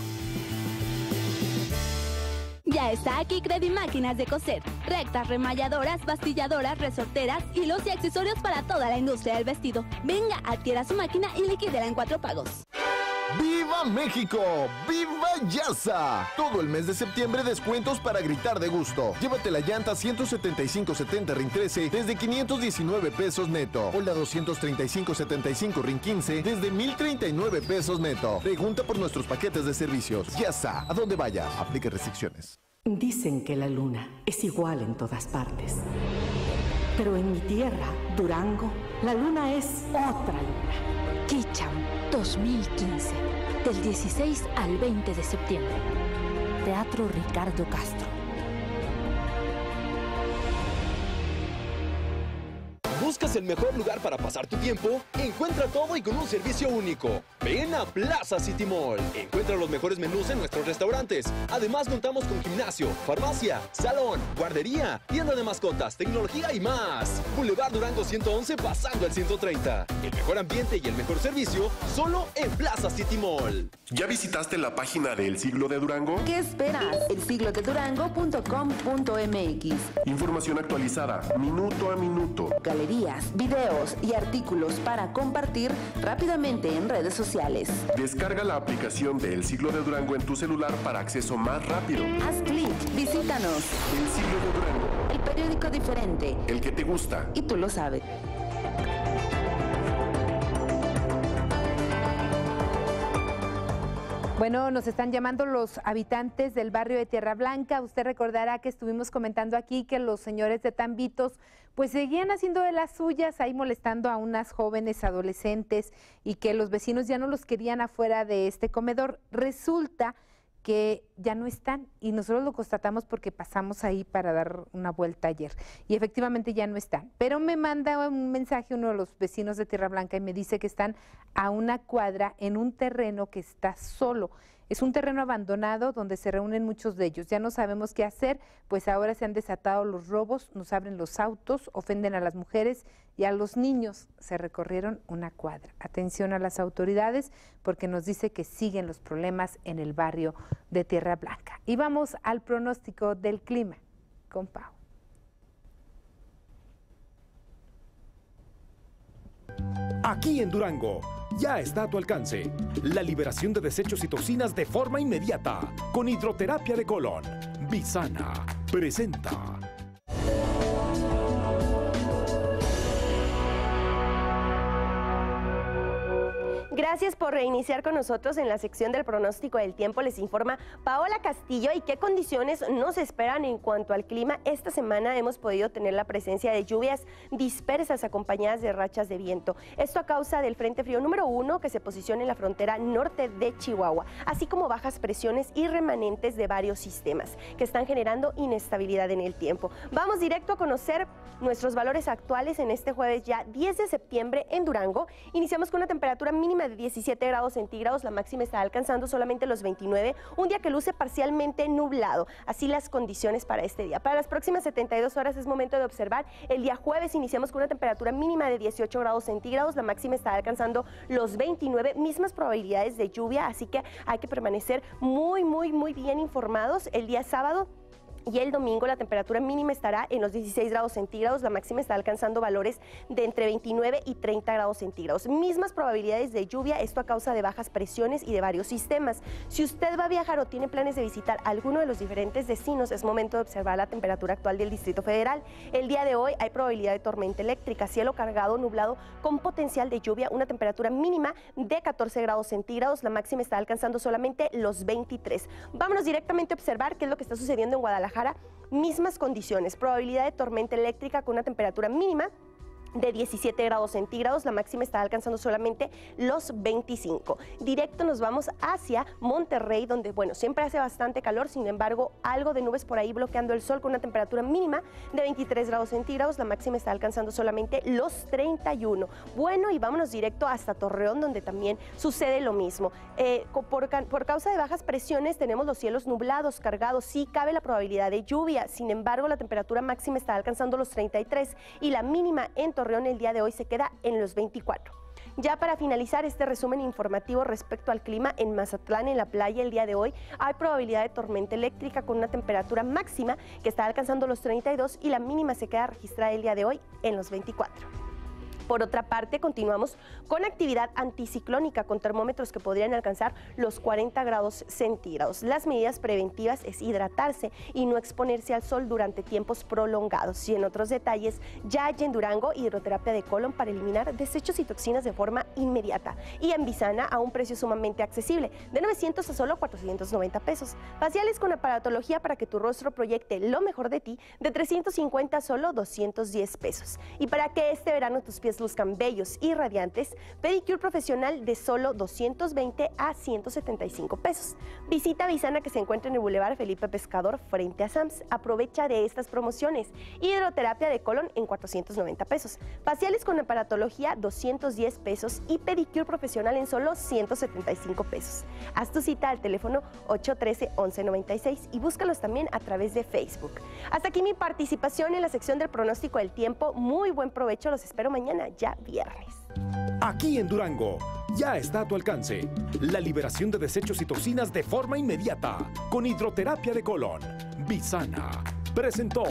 Ya está aquí Credi Máquinas de Coser. Rectas, remalladoras, bastilladoras, resorteras, hilos y accesorios para toda la industria del vestido. Venga, adquiera su máquina y liquídela en 4 pagos. ¡Viva México! ¡Viva Yasa! Todo el mes de septiembre descuentos para gritar de gusto. Llévate la llanta 175/70 RIN 13 desde 519 pesos neto. O la 235/75 RIN 15 desde 1039 pesos neto. Pregunta por nuestros paquetes de servicios. Yasa, a donde vaya, aplique restricciones. Dicen que la luna es igual en todas partes. Pero en mi tierra, Durango, la luna es otra luna. Kicham 2015, del 16 al 20 de septiembre. Teatro Ricardo Castro. ¿Buscas el mejor lugar para pasar tu tiempo? Encuentra todo y con un servicio único. Ven a Plaza City Mall. Encuentra los mejores menús en nuestros restaurantes. Además, contamos con gimnasio, farmacia, salón, guardería, tienda de mascotas, tecnología y más. Boulevard Durango 111 pasando el 130. El mejor ambiente y el mejor servicio solo en Plaza City Mall. ¿Ya visitaste la página de El Siglo de Durango? ¿Qué esperas? elsiglodedurango.com.mx. Información actualizada, minuto a minuto. Galerías, videos y artículos para compartir rápidamente en redes sociales. Descarga la aplicación de El Siglo de Durango en tu celular para acceso más rápido. Haz clic, visítanos. El Siglo de Durango. El periódico diferente. El que te gusta. Y tú lo sabes. Bueno, nos están llamando los habitantes del barrio de Tierra Blanca. Usted recordará que estuvimos comentando aquí que los señores de Tambitos pues seguían haciendo de las suyas, ahí molestando a unas jóvenes adolescentes y que los vecinos ya no los querían afuera de este comedor. Resulta que ya no están y nosotros lo constatamos porque pasamos ahí para dar una vuelta ayer y efectivamente ya no están, pero me manda un mensaje uno de los vecinos de Tierra Blanca y me dice que están a una cuadra en un terreno que está solo. Es un terreno abandonado donde se reúnen muchos de ellos. Ya no sabemos qué hacer, pues ahora se han desatado los robos, nos abren los autos, ofenden a las mujeres y a los niños. Se recorrieron una cuadra. Atención a las autoridades porque nos dice que siguen los problemas en el barrio de Tierra Blanca. Y vamos al pronóstico del clima con Pau. Aquí en Durango, ya está a tu alcance la liberación de desechos y toxinas de forma inmediata con hidroterapia de colon. Visana presenta. Gracias por reiniciar con nosotros en la sección del pronóstico del tiempo. Les informa Paola Castillo y qué condiciones nos esperan en cuanto al clima. Esta semana hemos podido tener la presencia de lluvias dispersas acompañadas de rachas de viento. Esto a causa del Frente Frío número 1 que se posiciona en la frontera norte de Chihuahua, así como bajas presiones y remanentes de varios sistemas que están generando inestabilidad en el tiempo. Vamos directo a conocer nuestros valores actuales en este jueves ya 10 de septiembre en Durango. Iniciamos con una temperatura mínima de 17 grados centígrados, la máxima está alcanzando solamente los 29, un día que luce parcialmente nublado, así las condiciones para este día. Para las próximas 72 horas es momento de observar, el día jueves iniciamos con una temperatura mínima de 18 grados centígrados, la máxima está alcanzando los 29, mismas probabilidades de lluvia, así que hay que permanecer muy bien informados. El día sábado y el domingo la temperatura mínima estará en los 16 grados centígrados, la máxima está alcanzando valores de entre 29 y 30 grados centígrados. Mismas probabilidades de lluvia, esto a causa de bajas presiones y de varios sistemas. Si usted va a viajar o tiene planes de visitar alguno de los diferentes destinos, es momento de observar la temperatura actual del Distrito Federal. El día de hoy hay probabilidad de tormenta eléctrica, cielo cargado, nublado, con potencial de lluvia, una temperatura mínima de 14 grados centígrados, la máxima está alcanzando solamente los 23. Vámonos directamente a observar qué es lo que está sucediendo en Guadalajara. Mismas condiciones, probabilidad de tormenta eléctrica con una temperatura mínima de 17 grados centígrados, la máxima está alcanzando solamente los 25. Directo nos vamos hacia Monterrey, donde, bueno, siempre hace bastante calor, sin embargo, algo de nubes por ahí bloqueando el sol con una temperatura mínima de 23 grados centígrados, la máxima está alcanzando solamente los 31. Bueno, y vámonos directo hasta Torreón, donde también sucede lo mismo. Por causa de bajas presiones tenemos los cielos nublados, cargados, sí cabe la probabilidad de lluvia, sin embargo, la temperatura máxima está alcanzando los 33 y la mínima en Torreón el día de hoy se queda en los 24. Ya para finalizar este resumen informativo respecto al clima, en Mazatlán, en la playa, el día de hoy hay probabilidad de tormenta eléctrica con una temperatura máxima que está alcanzando los 32 y la mínima se queda registrada el día de hoy en los 24. Por otra parte, continuamos con actividad anticiclónica con termómetros que podrían alcanzar los 40 grados centígrados. Las medidas preventivas es hidratarse y no exponerse al sol durante tiempos prolongados. Y en otros detalles, ya hay en Durango hidroterapia de colon para eliminar desechos y toxinas de forma inmediata. Y en Visana a un precio sumamente accesible, de 900 a solo 490 pesos. Faciales con aparatología para que tu rostro proyecte lo mejor de ti, de 350 a solo 210 pesos. Y para que este verano tus pies luzcan bellos y radiantes, pedicure profesional de solo 220 a 175 pesos. Visita Visana, que se encuentra en el Boulevard Felipe Pescador frente a Sams. Aprovecha de estas promociones. Hidroterapia de colon en 490 pesos. Faciales con aparatología 210 pesos y pedicure profesional en solo 175 pesos. Haz tu cita al teléfono 813-1196 y búscalos también a través de Facebook. Hasta aquí mi participación en la sección del pronóstico del tiempo. Muy buen provecho, los espero mañana, ya viernes. Aquí en Durango, ya está a tu alcance la liberación de desechos y toxinas de forma inmediata con hidroterapia de colon. Visana presentó.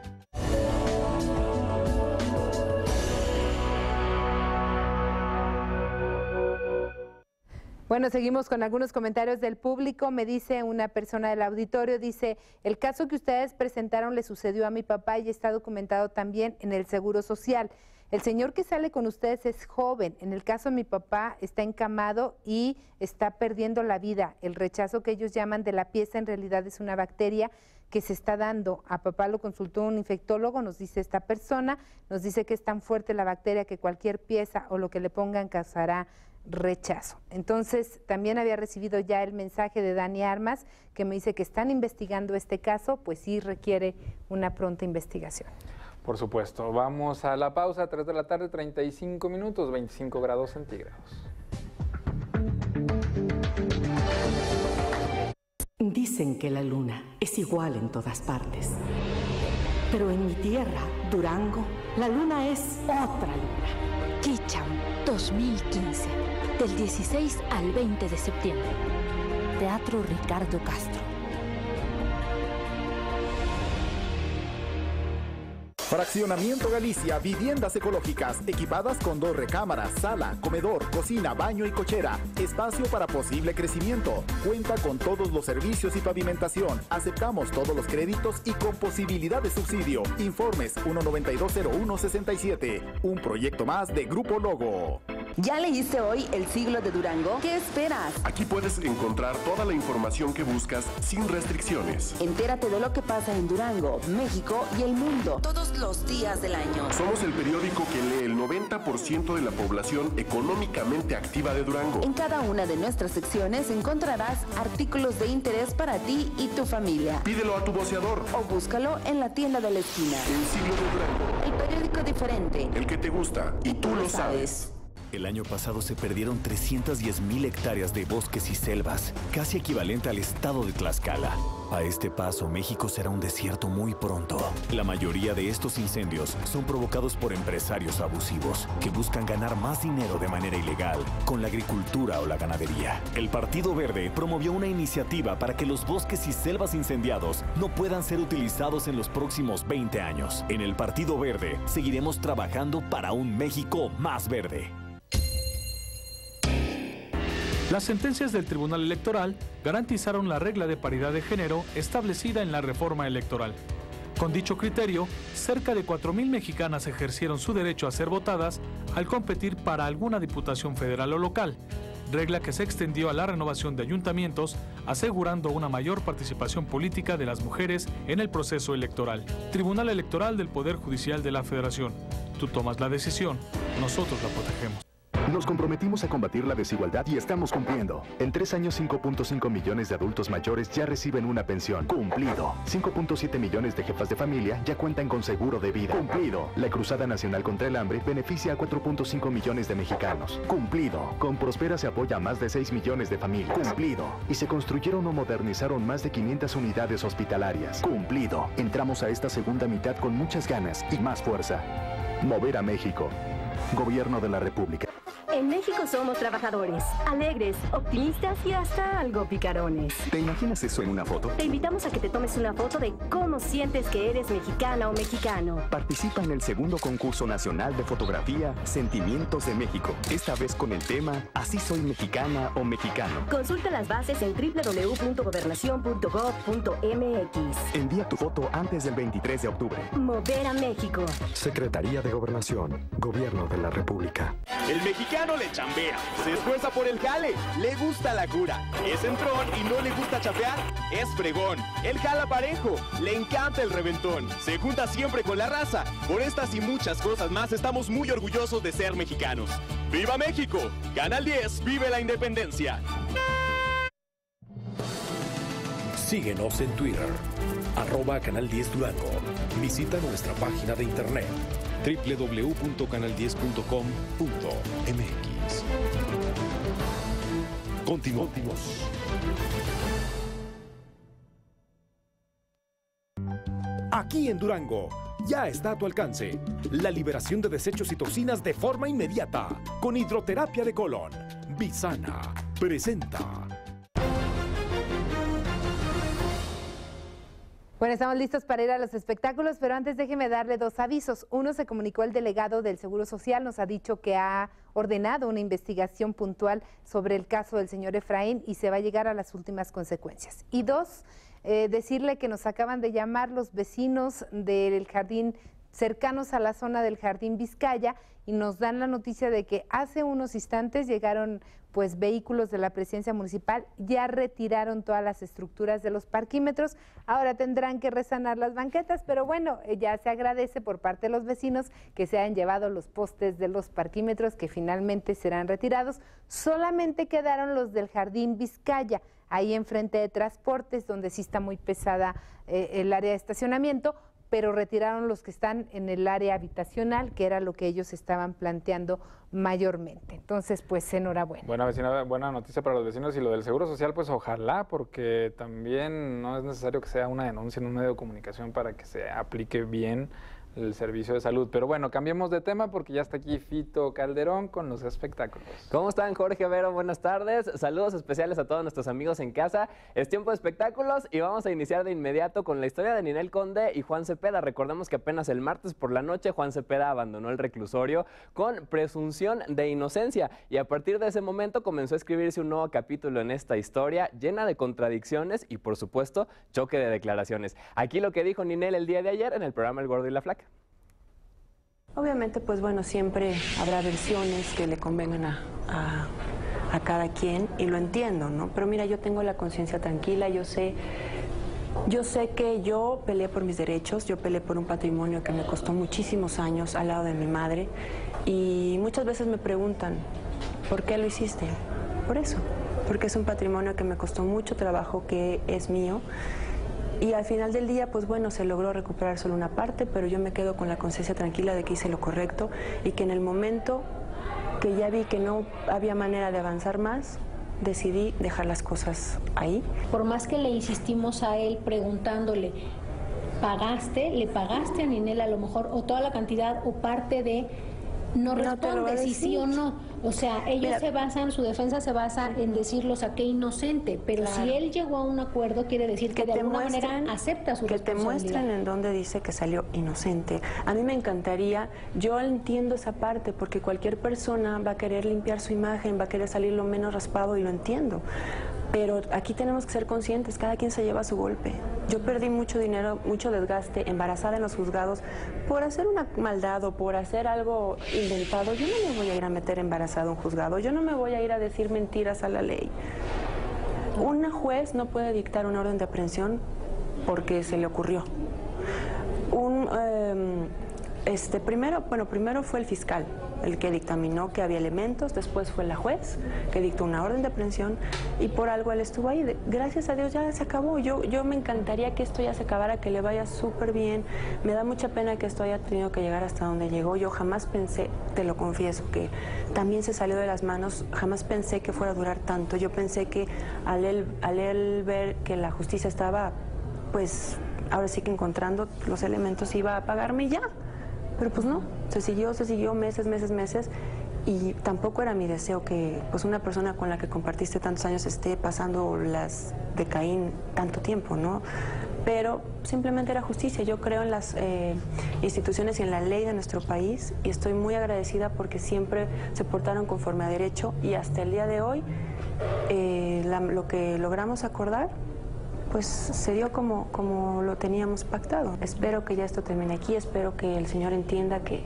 Bueno, seguimos con algunos comentarios del público. Me dice una persona del auditorio, dice, el caso que ustedes presentaron le sucedió a mi papá y está documentado también en el Seguro Social. El señor que sale con ustedes es joven. En el caso de mi papá está encamado y está perdiendo la vida. El rechazo que ellos llaman de la pieza en realidad es una bacteria que se está dando. A papá lo consultó un infectólogo, nos dice esta persona, nos dice que es tan fuerte la bacteria que cualquier pieza o lo que le pongan causará rechazo. Entonces, también había recibido ya el mensaje de Dani Armas, que me dice que están investigando este caso, pues sí requiere una pronta investigación. Por supuesto. Vamos a la pausa, 3 de la tarde, 35 minutos, 25 grados centígrados. Dicen que la luna es igual en todas partes. Pero en mi tierra, Durango, la luna es otra luna. Chicham 2015, del 16 al 20 de septiembre. Teatro Ricardo Castro. Fraccionamiento Galicia, viviendas ecológicas, equipadas con 2 recámaras, sala, comedor, cocina, baño y cochera. Espacio para posible crecimiento. Cuenta con todos los servicios y pavimentación. Aceptamos todos los créditos y con posibilidad de subsidio. Informes 1920167. Un proyecto más de Grupo Logo. ¿Ya leíste hoy El Siglo de Durango? ¿Qué esperas? Aquí puedes encontrar toda la información que buscas sin restricciones. Entérate de lo que pasa en Durango, México y el mundo, todos los días del año. Somos el periódico que lee el 90% de la población económicamente activa de Durango. En cada una de nuestras secciones encontrarás artículos de interés para ti y tu familia. Pídelo a tu voceador O búscalo en la tienda de la esquina. El Siglo de Durango. El periódico diferente. El que te gusta y tú lo sabes. El año pasado se perdieron 310,000 hectáreas de bosques y selvas, casi equivalente al estado de Tlaxcala. A este paso, México será un desierto muy pronto. La mayoría de estos incendios son provocados por empresarios abusivos que buscan ganar más dinero de manera ilegal con la agricultura o la ganadería. El Partido Verde promovió una iniciativa para que los bosques y selvas incendiados no puedan ser utilizados en los próximos 20 años. En el Partido Verde seguiremos trabajando para un México más verde. Las sentencias del Tribunal Electoral garantizaron la regla de paridad de género establecida en la reforma electoral. Con dicho criterio, cerca de 4,000 mexicanas ejercieron su derecho a ser votadas al competir para alguna diputación federal o local, regla que se extendió a la renovación de ayuntamientos, asegurando una mayor participación política de las mujeres en el proceso electoral. Tribunal Electoral del Poder Judicial de la Federación. Tú tomas la decisión, nosotros la protegemos. Nos comprometimos a combatir la desigualdad y estamos cumpliendo. En 3 años, 5.5 millones de adultos mayores ya reciben una pensión. Cumplido. 5.7 millones de jefas de familia ya cuentan con seguro de vida. Cumplido. La Cruzada Nacional contra el Hambre beneficia a 4.5 millones de mexicanos. Cumplido. Con Prospera se apoya a más de 6 millones de familias. Cumplido. Y se construyeron o modernizaron más de 500 unidades hospitalarias. Cumplido. Entramos a esta segunda mitad con muchas ganas y más fuerza. Mover a México. Gobierno de la República. En México somos trabajadores, alegres, optimistas y hasta algo picarones. ¿Te imaginas eso en una foto? Te invitamos a que te tomes una foto de cómo sientes que eres mexicana o mexicano. Participa en el segundo concurso nacional de fotografía Sentimientos de México. Esta vez con el tema Así soy mexicana o mexicano. Consulta las bases en www.gobernacion.gov.mx. Envía tu foto antes del 23 de octubre. Mover a México. Secretaría de Gobernación, Gobierno de la República. El mexicano le chambea, se esfuerza por el jale, le gusta la cura, es entrón y no le gusta chapear, es fregón, él jala parejo, le encanta el reventón, se junta siempre con la raza. Por estas y muchas cosas más estamos muy orgullosos de ser mexicanos. ¡Viva México! Canal 10, vive la independencia. Síguenos en Twitter, @Canal 10 Durango. Visita nuestra página de internet www.canal10.com.mx. Continuamos. Aquí en Durango, ya está a tu alcance la liberación de desechos y toxinas de forma inmediata con hidroterapia de colon. Bisana presenta. Bueno, estamos listos para ir a los espectáculos, pero antes déjeme darle 2 avisos. Uno, se comunicó el delegado del Seguro Social, nos ha dicho que ha ordenado una investigación puntual sobre el caso del señor Efraín y se va a llegar a las últimas consecuencias. Y 2, decirle que nos acaban de llamar los vecinos del jardín, cercanos a la zona del Jardín Vizcaya, y nos dan la noticia de que hace unos instantes llegaron pues vehículos de la presidencia municipal, ya retiraron todas las estructuras de los parquímetros, ahora tendrán que resanar las banquetas, pero bueno, ya se agradece por parte de los vecinos que se hayan llevado los postes de los parquímetros que finalmente serán retirados. Solamente quedaron los del Jardín Vizcaya, ahí enfrente de Transportes, donde sí está muy pesada el área de estacionamiento, pero retiraron los que están en el área habitacional, que era lo que ellos estaban planteando mayormente. Entonces, pues enhorabuena. Buena noticia para los vecinos, y lo del Seguro Social, pues ojalá, porque también no es necesario que sea una denuncia en un medio de comunicación para que se aplique bien el servicio de salud. Pero bueno, cambiemos de tema porque ya está aquí Fito Calderón con los espectáculos. ¿Cómo están, Jorge, Vero? Buenas tardes. Saludos especiales a todos nuestros amigos en casa. Es tiempo de espectáculos y vamos a iniciar de inmediato con la historia de Ninel Conde y Juan Cepeda. Recordemos que apenas el martes por la noche Juan Cepeda abandonó el reclusorio con presunción de inocencia y a partir de ese momento comenzó a escribirse un nuevo capítulo en esta historia llena de contradicciones y, por supuesto, choque de declaraciones. Aquí lo que dijo Ninel el día de ayer en el programa El Gordo y la Flaca. Obviamente, pues bueno, siempre habrá versiones que le convengan a cada quien y lo entiendo, ¿no? Pero mira, yo tengo la conciencia tranquila, yo sé que yo peleé por mis derechos, yo peleé por un patrimonio que me costó muchísimos años al lado de mi madre y muchas veces me preguntan, ¿por qué lo hiciste? Por eso, porque es un patrimonio que me costó mucho trabajo, que es mío. Y al final del día, pues bueno, se logró recuperar solo una parte, pero yo me quedo con la conciencia tranquila de que hice lo correcto y que en el momento que ya vi que no había manera de avanzar más, decidí dejar las cosas ahí. Por más que le insistimos a él preguntándole, ¿le pagaste a Ninel a lo mejor o toda la cantidad o parte de... No responde si sí o no. O sea, ellos su defensa se basa en decir lo saqué inocente, pero claro, si él llegó a un acuerdo quiere decir que de alguna manera acepta su responsabilidad. Que te muestren en donde dice que salió inocente. A mí me encantaría, yo entiendo esa parte porque cualquier persona va a querer limpiar su imagen, va a querer salir lo menos raspado y lo entiendo. Pero aquí tenemos que ser conscientes, cada quien se lleva su golpe. Yo perdí mucho dinero, mucho desgaste, embarazada en los juzgados, por hacer una maldad o por hacer algo inventado. Yo no me voy a ir a meter embarazada a un juzgado, yo no me voy a ir a decir mentiras a la ley. Una juez no puede dictar una orden de aprehensión porque se le ocurrió. Primero fue el fiscal el que dictaminó que había elementos, después fue la juez que dictó una orden de aprehensión y por algo él estuvo ahí. Gracias a Dios ya se acabó. Yo me encantaría que esto ya se acabara, que le vaya súper bien. Me da mucha pena que esto haya tenido que llegar hasta donde llegó. Yo jamás pensé, te lo confieso, que también se salió de las manos. Jamás pensé que fuera a durar tanto. Yo pensé que al él ver que la justicia estaba, pues ahora sí que encontrando los elementos, iba a pagarme ya. Pero pues no, se siguió meses y tampoco era mi deseo que pues una persona con la que compartiste tantos años esté pasando las de Caín tanto tiempo, ¿no? Pero simplemente era justicia. Yo creo en las instituciones y en la ley de nuestro país y estoy muy agradecida porque siempre se portaron conforme a derecho y hasta el día de hoy lo que logramos acordar pues se dio como lo teníamos pactado. Espero que ya esto termine aquí, espero que el Señor entienda que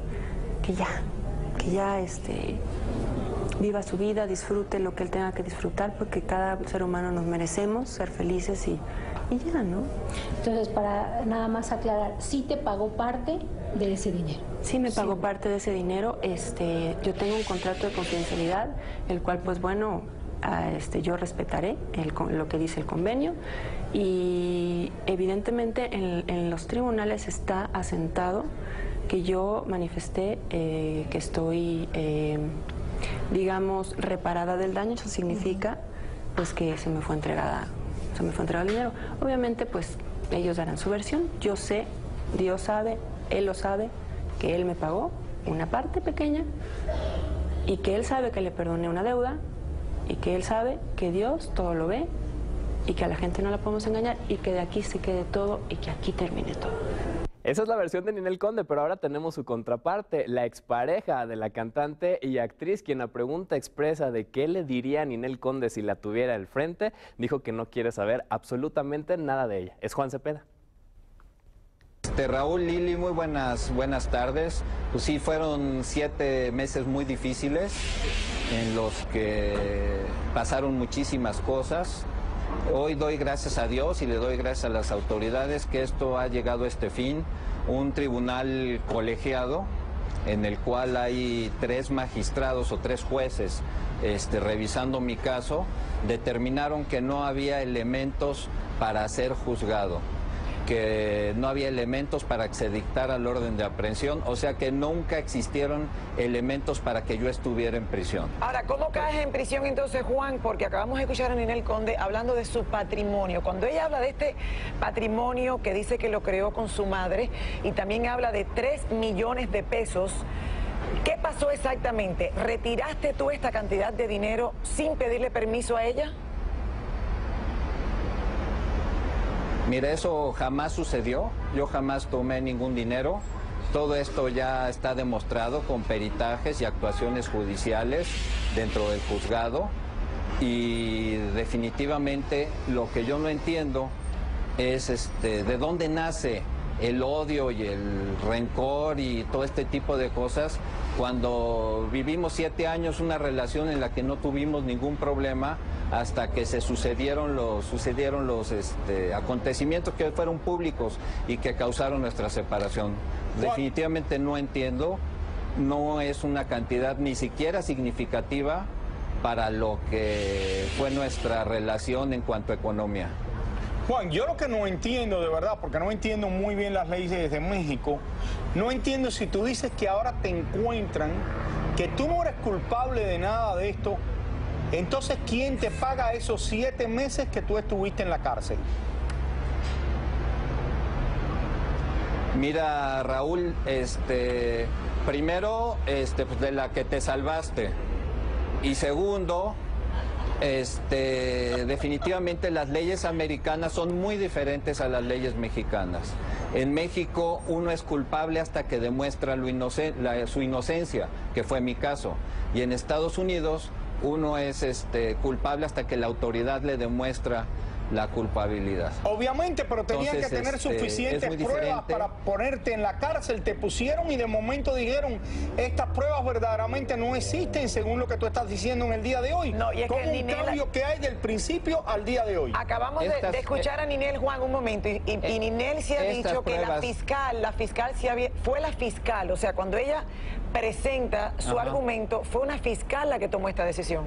ya viva su vida, disfrute lo que él tenga que disfrutar, porque cada ser humano nos merecemos ser felices y ya, ¿no? Entonces, para nada más aclarar, ¿sí te pagó parte de ese dinero? Sí, me pagó parte de ese dinero. Yo tengo un contrato de confidencialidad, el cual, pues bueno, yo respetaré lo que dice el convenio y evidentemente en los tribunales está asentado que yo manifesté que estoy, digamos, reparada del daño. Eso significa pues que se me fue entregado el dinero. Obviamente pues ellos darán su versión. Yo sé, Dios sabe, Él lo sabe, que Él me pagó una parte pequeña y que Él sabe que le perdoné una deuda y que Él sabe que Dios todo lo ve y que a la gente no la podemos engañar y que de aquí se quede todo y que aquí termine todo. Esa es la versión de Ninel Conde, pero ahora tenemos su contraparte, la expareja de la cantante y actriz, quien a pregunta expresa de qué le diría a Ninel Conde si la tuviera al frente, dijo que no quiere saber absolutamente nada de ella. Es Juan Cepeda. Raúl, Lili, muy buenas tardes. Pues sí, fueron 7 meses muy difíciles en los que pasaron muchísimas cosas. Hoy doy gracias a Dios y le doy gracias a las autoridades que esto ha llegado a este fin. Un tribunal colegiado en el cual hay 3 magistrados o 3 jueces revisando mi caso, determinaron que no había elementos para ser juzgado. que no había elementos para que se dictara el orden de aprehensión, o sea que nunca existieron elementos para que yo estuviera en prisión. Ahora, ¿cómo caes en prisión entonces, Juan? Porque acabamos de escuchar a Ninel Conde hablando de su patrimonio. Cuando ella habla de este patrimonio que dice que lo creó con su madre y también habla de 3 millones de pesos, ¿qué pasó exactamente? ¿Retiraste tú esta cantidad de dinero sin pedirle permiso a ella? Mira, eso jamás sucedió, yo jamás tomé ningún dinero, todo esto ya está demostrado con peritajes y actuaciones judiciales dentro del juzgado y definitivamente lo que yo no entiendo es de dónde nace el odio y el rencor y todo este tipo de cosas cuando vivimos 7 años una relación en la que no tuvimos ningún problema hasta que se sucedieron los acontecimientos que fueron públicos y que causaron nuestra separación. Definitivamente no entiendo, no es una cantidad ni siquiera significativa para lo que fue nuestra relación en cuanto a economía. Juan, yo lo que no entiendo de verdad, porque no entiendo muy bien las leyes de México, no entiendo si tú dices que ahora te encuentran, que tú no eres culpable de nada de esto, entonces ¿quién te paga esos 7 meses que tú estuviste en la cárcel? Mira, Raúl, primero, pues de la que te salvaste, y segundo, definitivamente las leyes americanas son muy diferentes a las leyes mexicanas. En México uno es culpable hasta que demuestra su inocencia, que fue mi caso. Y en Estados Unidos uno es culpable hasta que la autoridad le demuestra la culpabilidad. Obviamente, pero tenían que tener suficientes pruebas para ponerte en la cárcel. Te pusieron y de momento dijeron, estas pruebas verdaderamente no existen según lo que tú estás diciendo en el día de hoy. No, y es como un cambio que hay del principio al día de hoy. Acabamos de escuchar a Ninel, Juan, un momento, y Ninel se ha dicho que la fiscal fue la fiscal, o sea, cuando ella presenta su argumento, fue una fiscal la que tomó esta decisión.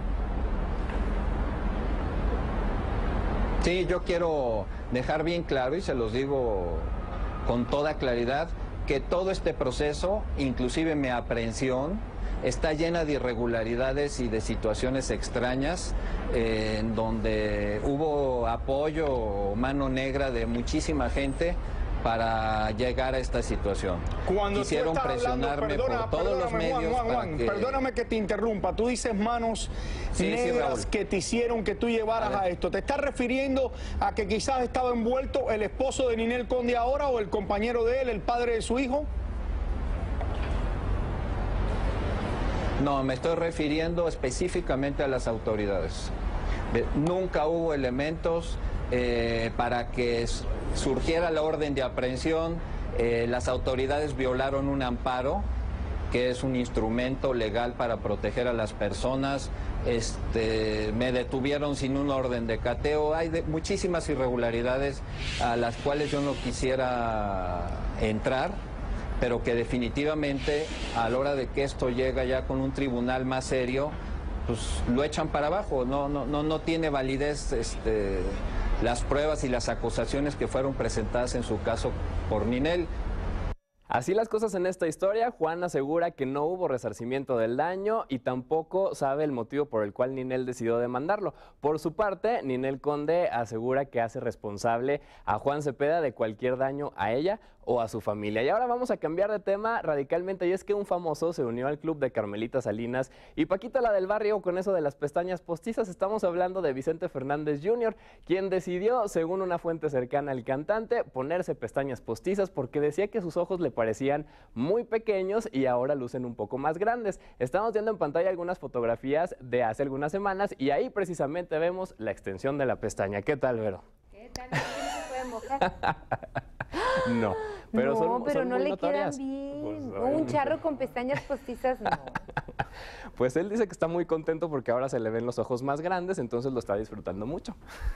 Sí, yo quiero dejar bien claro, y se los digo con toda claridad, que todo este proceso, inclusive mi aprehensión, está llena de irregularidades y de situaciones extrañas, en donde hubo apoyo o mano negra de muchísima gente para llegar a esta situación. Cuando quisieron presionarme por todos los medios. Juan, perdóname que te interrumpa. Tú dices manos negras que te hicieron que tú llevaras a esto. ¿Te estás refiriendo a que quizás estaba envuelto el esposo de Ninel Conde ahora o el compañero de él, el padre de su hijo? No, me estoy refiriendo específicamente a las autoridades. Nunca hubo elementos para que surgiera la orden de aprehensión. Las autoridades violaron un amparo, que es un instrumento legal para proteger a las personas. Me detuvieron sin una orden de cateo. Hay muchísimas irregularidades a las cuales yo no quisiera entrar, pero que definitivamente a la hora de que esto llega ya con un tribunal más serio, pues lo echan para abajo. No tiene validez las pruebas y las acusaciones que fueron presentadas en su caso por Ninel. Así las cosas en esta historia, Juan asegura que no hubo resarcimiento del daño y tampoco sabe el motivo por el cual Ninel decidió demandarlo. Por su parte, Ninel Conde asegura que hace responsable a Juan Cepeda de cualquier daño a ella o a su familia. Y ahora vamos a cambiar de tema radicalmente, y es que un famoso se unió al club de Carmelita Salinas y Paquita la del barrio con eso de las pestañas postizas. Estamos hablando de Vicente Fernández Jr., quien decidió, según una fuente cercana al cantante, ponerse pestañas postizas porque decía que sus ojos le parecían muy pequeños y ahora lucen un poco más grandes. Estamos viendo en pantalla algunas fotografías de hace algunas semanas y ahí precisamente vemos la extensión de la pestaña. ¿Qué tal, Vero? ¿Qué tal? ¿No se puede mojar? No, pero son no muy le notorias. quedan bien. Pues, un charro con pestañas postizas, no. Pues él dice que está muy contento porque ahora se le ven los ojos más grandes, entonces lo está disfrutando mucho.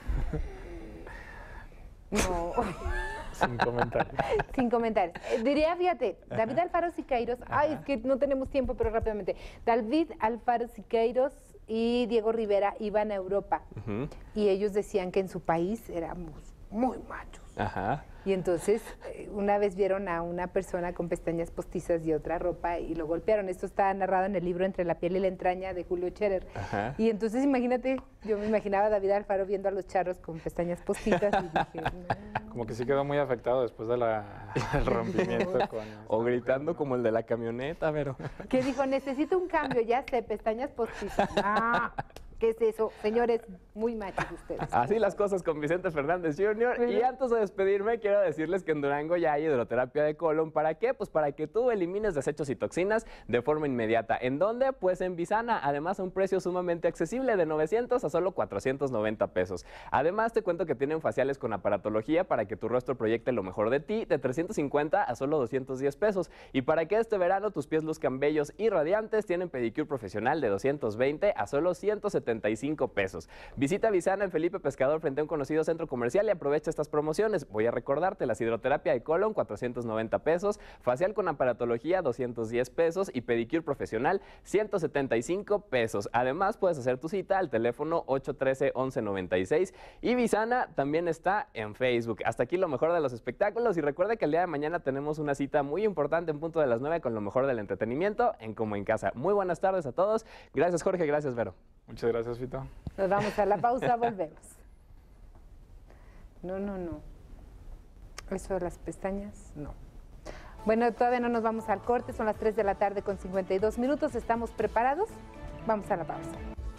No. Sin comentarios. Sin comentarios. Diría, fíjate, David Alfaro Siqueiros, es que no tenemos tiempo, pero rápidamente. David Alfaro Siqueiros y Diego Rivera iban a Europa y ellos decían que en su país éramos muy machos. Ajá. Y entonces una vez vieron a una persona con pestañas postizas y otra ropa y lo golpearon. Esto está narrado en el libro Entre la piel y la entraña de Julio Scherer. Ajá. Y entonces imagínate, yo me imaginaba a David Alfaro viendo a los charros con pestañas postizas y dije, no. Como que sí quedó muy afectado después del rompimiento. O gritando como el de la camioneta, pero... Que dijo, necesito un cambio, ya sé, pestañas postizas. Ah, ¿qué es eso? Señores, muy machos ustedes. Así las cosas con Vicente Fernández Jr. Y antes de despedirme, quiero decirles que en Durango ya hay hidroterapia de colon. ¿Para qué? Pues para que tú elimines desechos y toxinas de forma inmediata. ¿En dónde? Pues en Visana. Además, a un precio sumamente accesible, de 900 a solo 490 pesos. Además, te cuento que tienen faciales con aparatología para que tu rostro proyecte lo mejor de ti, de 350 a solo 210 pesos. Y para que este verano tus pies luzcan bellos y radiantes, tienen pedicure profesional de 220 a solo 175 pesos. Visita Visana en Felipe Pescador frente a un conocido centro comercial y aprovecha estas promociones. Voy a recordarte: las hidroterapia de colon, 490 pesos, facial con aparatología, 210 pesos y pedicure profesional, 175 pesos. Además, puedes hacer tu cita al teléfono 813-1196 y Visana también está en Facebook. Hasta aquí lo mejor de los espectáculos y recuerda que el día de mañana tenemos una cita muy importante en punto de las 9 con lo mejor del entretenimiento en Como en Casa. Muy buenas tardes a todos. Gracias, Jorge. Gracias, Vero. Muchas gracias, Fito. Nos vamos a la pausa, volvemos. No. Eso de las pestañas, no. Bueno, todavía no nos vamos al corte, son las 3 de la tarde con 52 minutos. ¿Estamos preparados? Vamos a la pausa.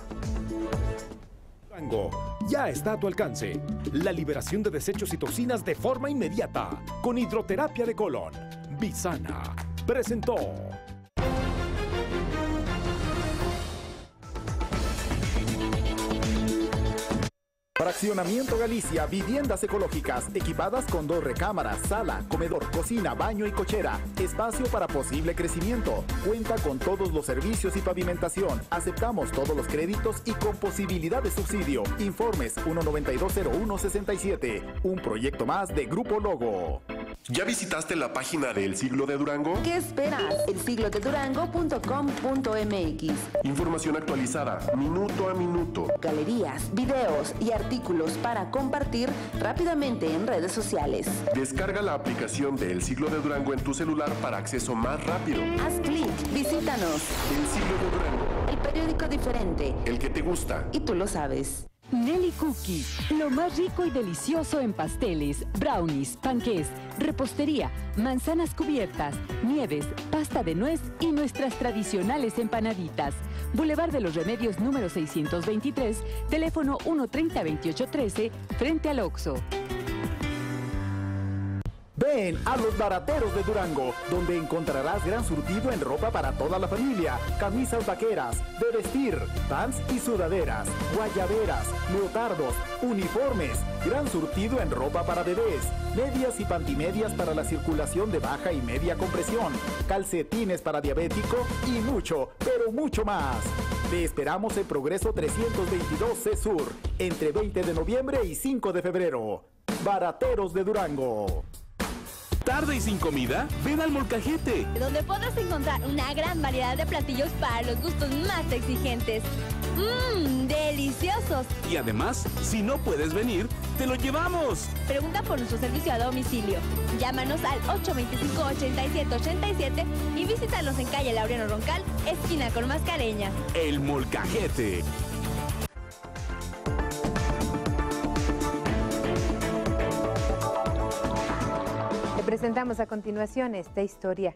Durango ya está a tu alcance. La liberación de desechos y toxinas de forma inmediata con hidroterapia de colon. Visana presentó. Fraccionamiento Galicia, viviendas ecológicas, equipadas con 2 recámaras, sala, comedor, cocina, baño y cochera. Espacio para posible crecimiento. Cuenta con todos los servicios y pavimentación. Aceptamos todos los créditos y con posibilidad de subsidio. Informes 1920167. Un proyecto más de Grupo Logo. ¿Ya visitaste la página de El Siglo de Durango? ¿Qué esperas? elsiglodedurango.com.mx. Información actualizada, minuto a minuto. Galerías, videos y artículos para compartir rápidamente en redes sociales. Descarga la aplicación de El Siglo de Durango en tu celular para acceso más rápido. Haz clic, visítanos. El Siglo de Durango. El periódico diferente. El que te gusta. Y tú lo sabes. Nelly Cookie, lo más rico y delicioso en pasteles, brownies, panqués, repostería, manzanas cubiertas, nieves, pasta de nuez y nuestras tradicionales empanaditas. Boulevard de los Remedios número 623, teléfono 130-2813, frente al Oxxo. Ven a los Barateros de Durango, donde encontrarás gran surtido en ropa para toda la familia, camisas vaqueras, de vestir, pants y sudaderas, guayaberas, leotardos, uniformes, gran surtido en ropa para bebés, medias y pantimedias para la circulación de baja y media compresión, calcetines para diabético y mucho, pero mucho más. Te esperamos en Progreso 322C Sur, entre 20 de noviembre y 5 de febrero. Barateros de Durango. ¿Tarde y sin comida? Ven al Molcajete, donde podrás encontrar una gran variedad de platillos para los gustos más exigentes. ¡Deliciosos! Y además, si no puedes venir, te lo llevamos. Pregunta por nuestro servicio a domicilio. Llámanos al 825-8787 y visítanos en calle Laureano Roncal, esquina con Mascareñas. El Molcajete. Presentamos a continuación esta historia.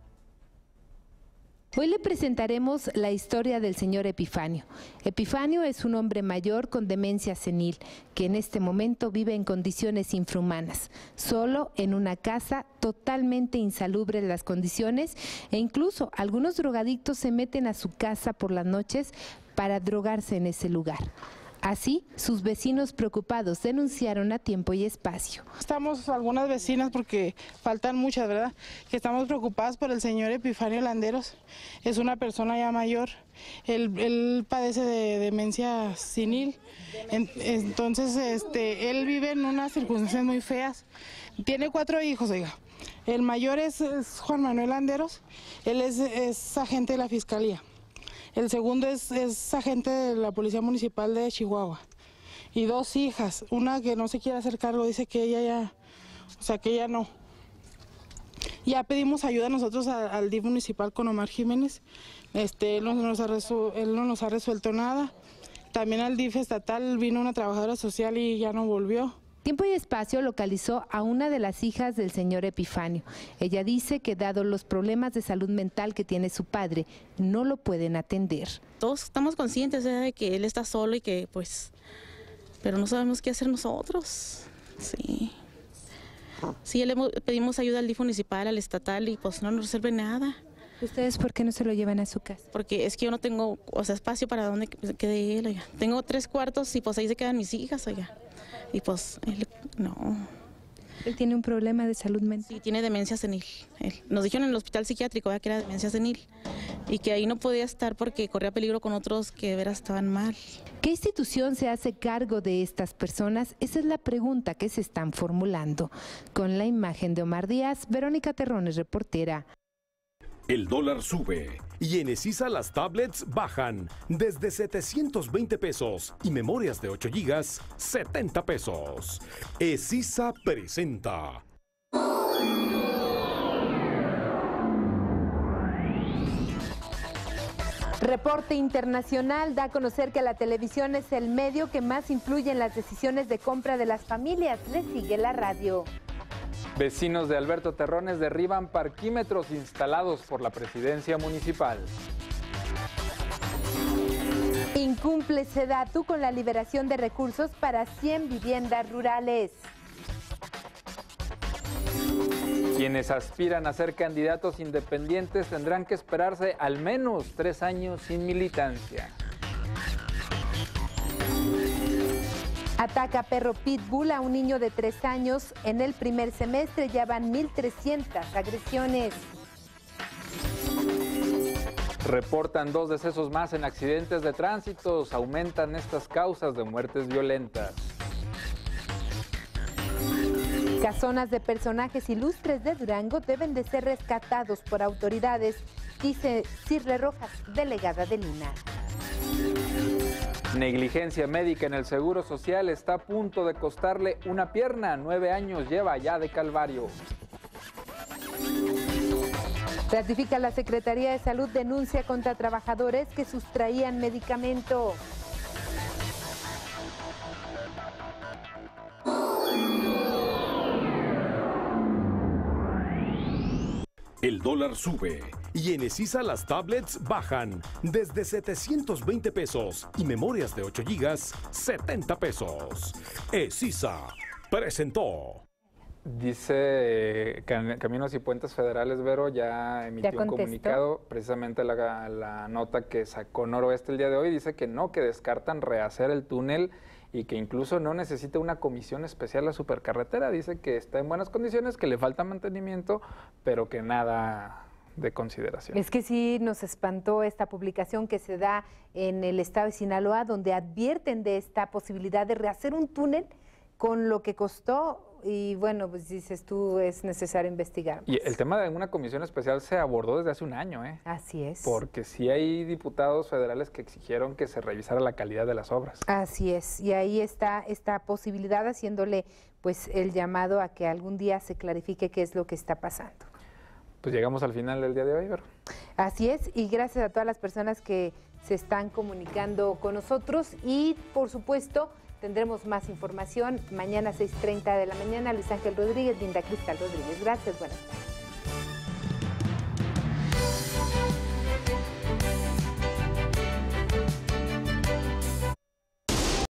Hoy le presentaremos la historia del señor Epifanio. Epifanio es un hombre mayor con demencia senil que en este momento vive en condiciones infrahumanas, solo en una casa totalmente insalubre las condiciones e incluso algunos drogadictos se meten a su casa por las noches para drogarse en ese lugar. Así, sus vecinos preocupados denunciaron a tiempo y espacio. Estamos algunas vecinas, porque faltan muchas, ¿verdad?, que estamos preocupadas por el señor Epifanio Landeros. Es una persona ya mayor, él padece de demencia senil, entonces él vive en unas circunstancias muy feas. Tiene 4 hijos, oiga. El mayor es Juan Manuel Landeros, él es agente de la Fiscalía. El segundo es agente de la Policía Municipal de Chihuahua. y 2 hijas. Una que no se quiere hacer cargo, dice que ella ya, o sea, que ella no. Ya pedimos ayuda nosotros al DIF municipal con Omar Jiménez. Él no nos ha resuelto nada. También al DIF estatal vino una trabajadora social y ya no volvió. Tiempo y Espacio localizó a una de las hijas del señor Epifanio. Ella dice que dado los problemas de salud mental que tiene su padre, no lo pueden atender. Todos estamos conscientes de que él está solo y que pues, pero no sabemos qué hacer nosotros. Sí. Sí, le pedimos ayuda al DIF municipal, al estatal y pues no nos resuelve nada. ¿Ustedes por qué no se lo llevan a su casa? Porque es que yo no tengo, o sea, espacio para donde quede él, oiga. Tengo 3 cuartos y pues ahí se quedan mis hijas, oiga. Y pues, él, no. ¿Él tiene un problema de salud mental? Sí, tiene demencia senil. Nos dijeron en el hospital psiquiátrico que era demencia senil y que ahí no podía estar porque corría peligro con otros que de veras estaban mal. ¿Qué institución se hace cargo de estas personas? Esa es la pregunta que se están formulando. Con la imagen de Omar Díaz, Verónica Terrones, reportera. El dólar sube y en Esisa las tablets bajan desde 720 pesos y memorias de 8 gigas, 70 pesos. Esisa presenta. Reporte internacional da a conocer que la televisión es el medio que más influye en las decisiones de compra de las familias. Le sigue la radio. Vecinos de Alberto Terrones derriban parquímetros instalados por la presidencia municipal. Incumple SEDATU con la liberación de recursos para 100 viviendas rurales. Quienes aspiran a ser candidatos independientes tendrán que esperarse al menos 3 años sin militancia. Ataca perro pitbull a un niño de 3 años. En el primer semestre ya van 1,300 agresiones. Reportan 2 decesos más en accidentes de tránsito. Aumentan estas causas de muertes violentas. Casonas de personajes ilustres de Durango deben de ser rescatados por autoridades, dice Cirle Rojas, delegada del INAH. Negligencia médica en el Seguro Social está a punto de costarle una pierna. 9 años lleva ya de calvario. Ratifica la Secretaría de Salud denuncia contra trabajadores que sustraían medicamento. El dólar sube y en Esisa las tablets bajan desde 720 pesos y memorias de 8 gigas, 70 pesos. Esisa presentó. Dice Caminos y Puentes Federales, Vero, ya emitió un comunicado, precisamente la nota que sacó Noroeste el día de hoy, dice que no, que descartan rehacer el túnel y que incluso no necesita una comisión especial la supercarretera. Dice que está en buenas condiciones, que le falta mantenimiento, pero que nada de consideración. Es que sí nos espantó esta publicación que se da en el estado de Sinaloa, donde advierten de esta posibilidad de rehacer un túnel con lo que costó. Y bueno, pues dices tú, es necesario investigar más. Y el tema de una comisión especial se abordó desde hace un año, ¿eh? Así es. Porque sí hay diputados federales que exigieron que se revisara la calidad de las obras. Así es, y ahí está esta posibilidad, haciéndole pues el llamado a que algún día se clarifique qué es lo que está pasando. Pues llegamos al final del día de hoy, Vero. Así es, y gracias a todas las personas que se están comunicando con nosotros y por supuesto tendremos más información mañana a 6:30 de la mañana. Luis Ángel Rodríguez, Linda Cristal Rodríguez. Gracias, buenas tardes.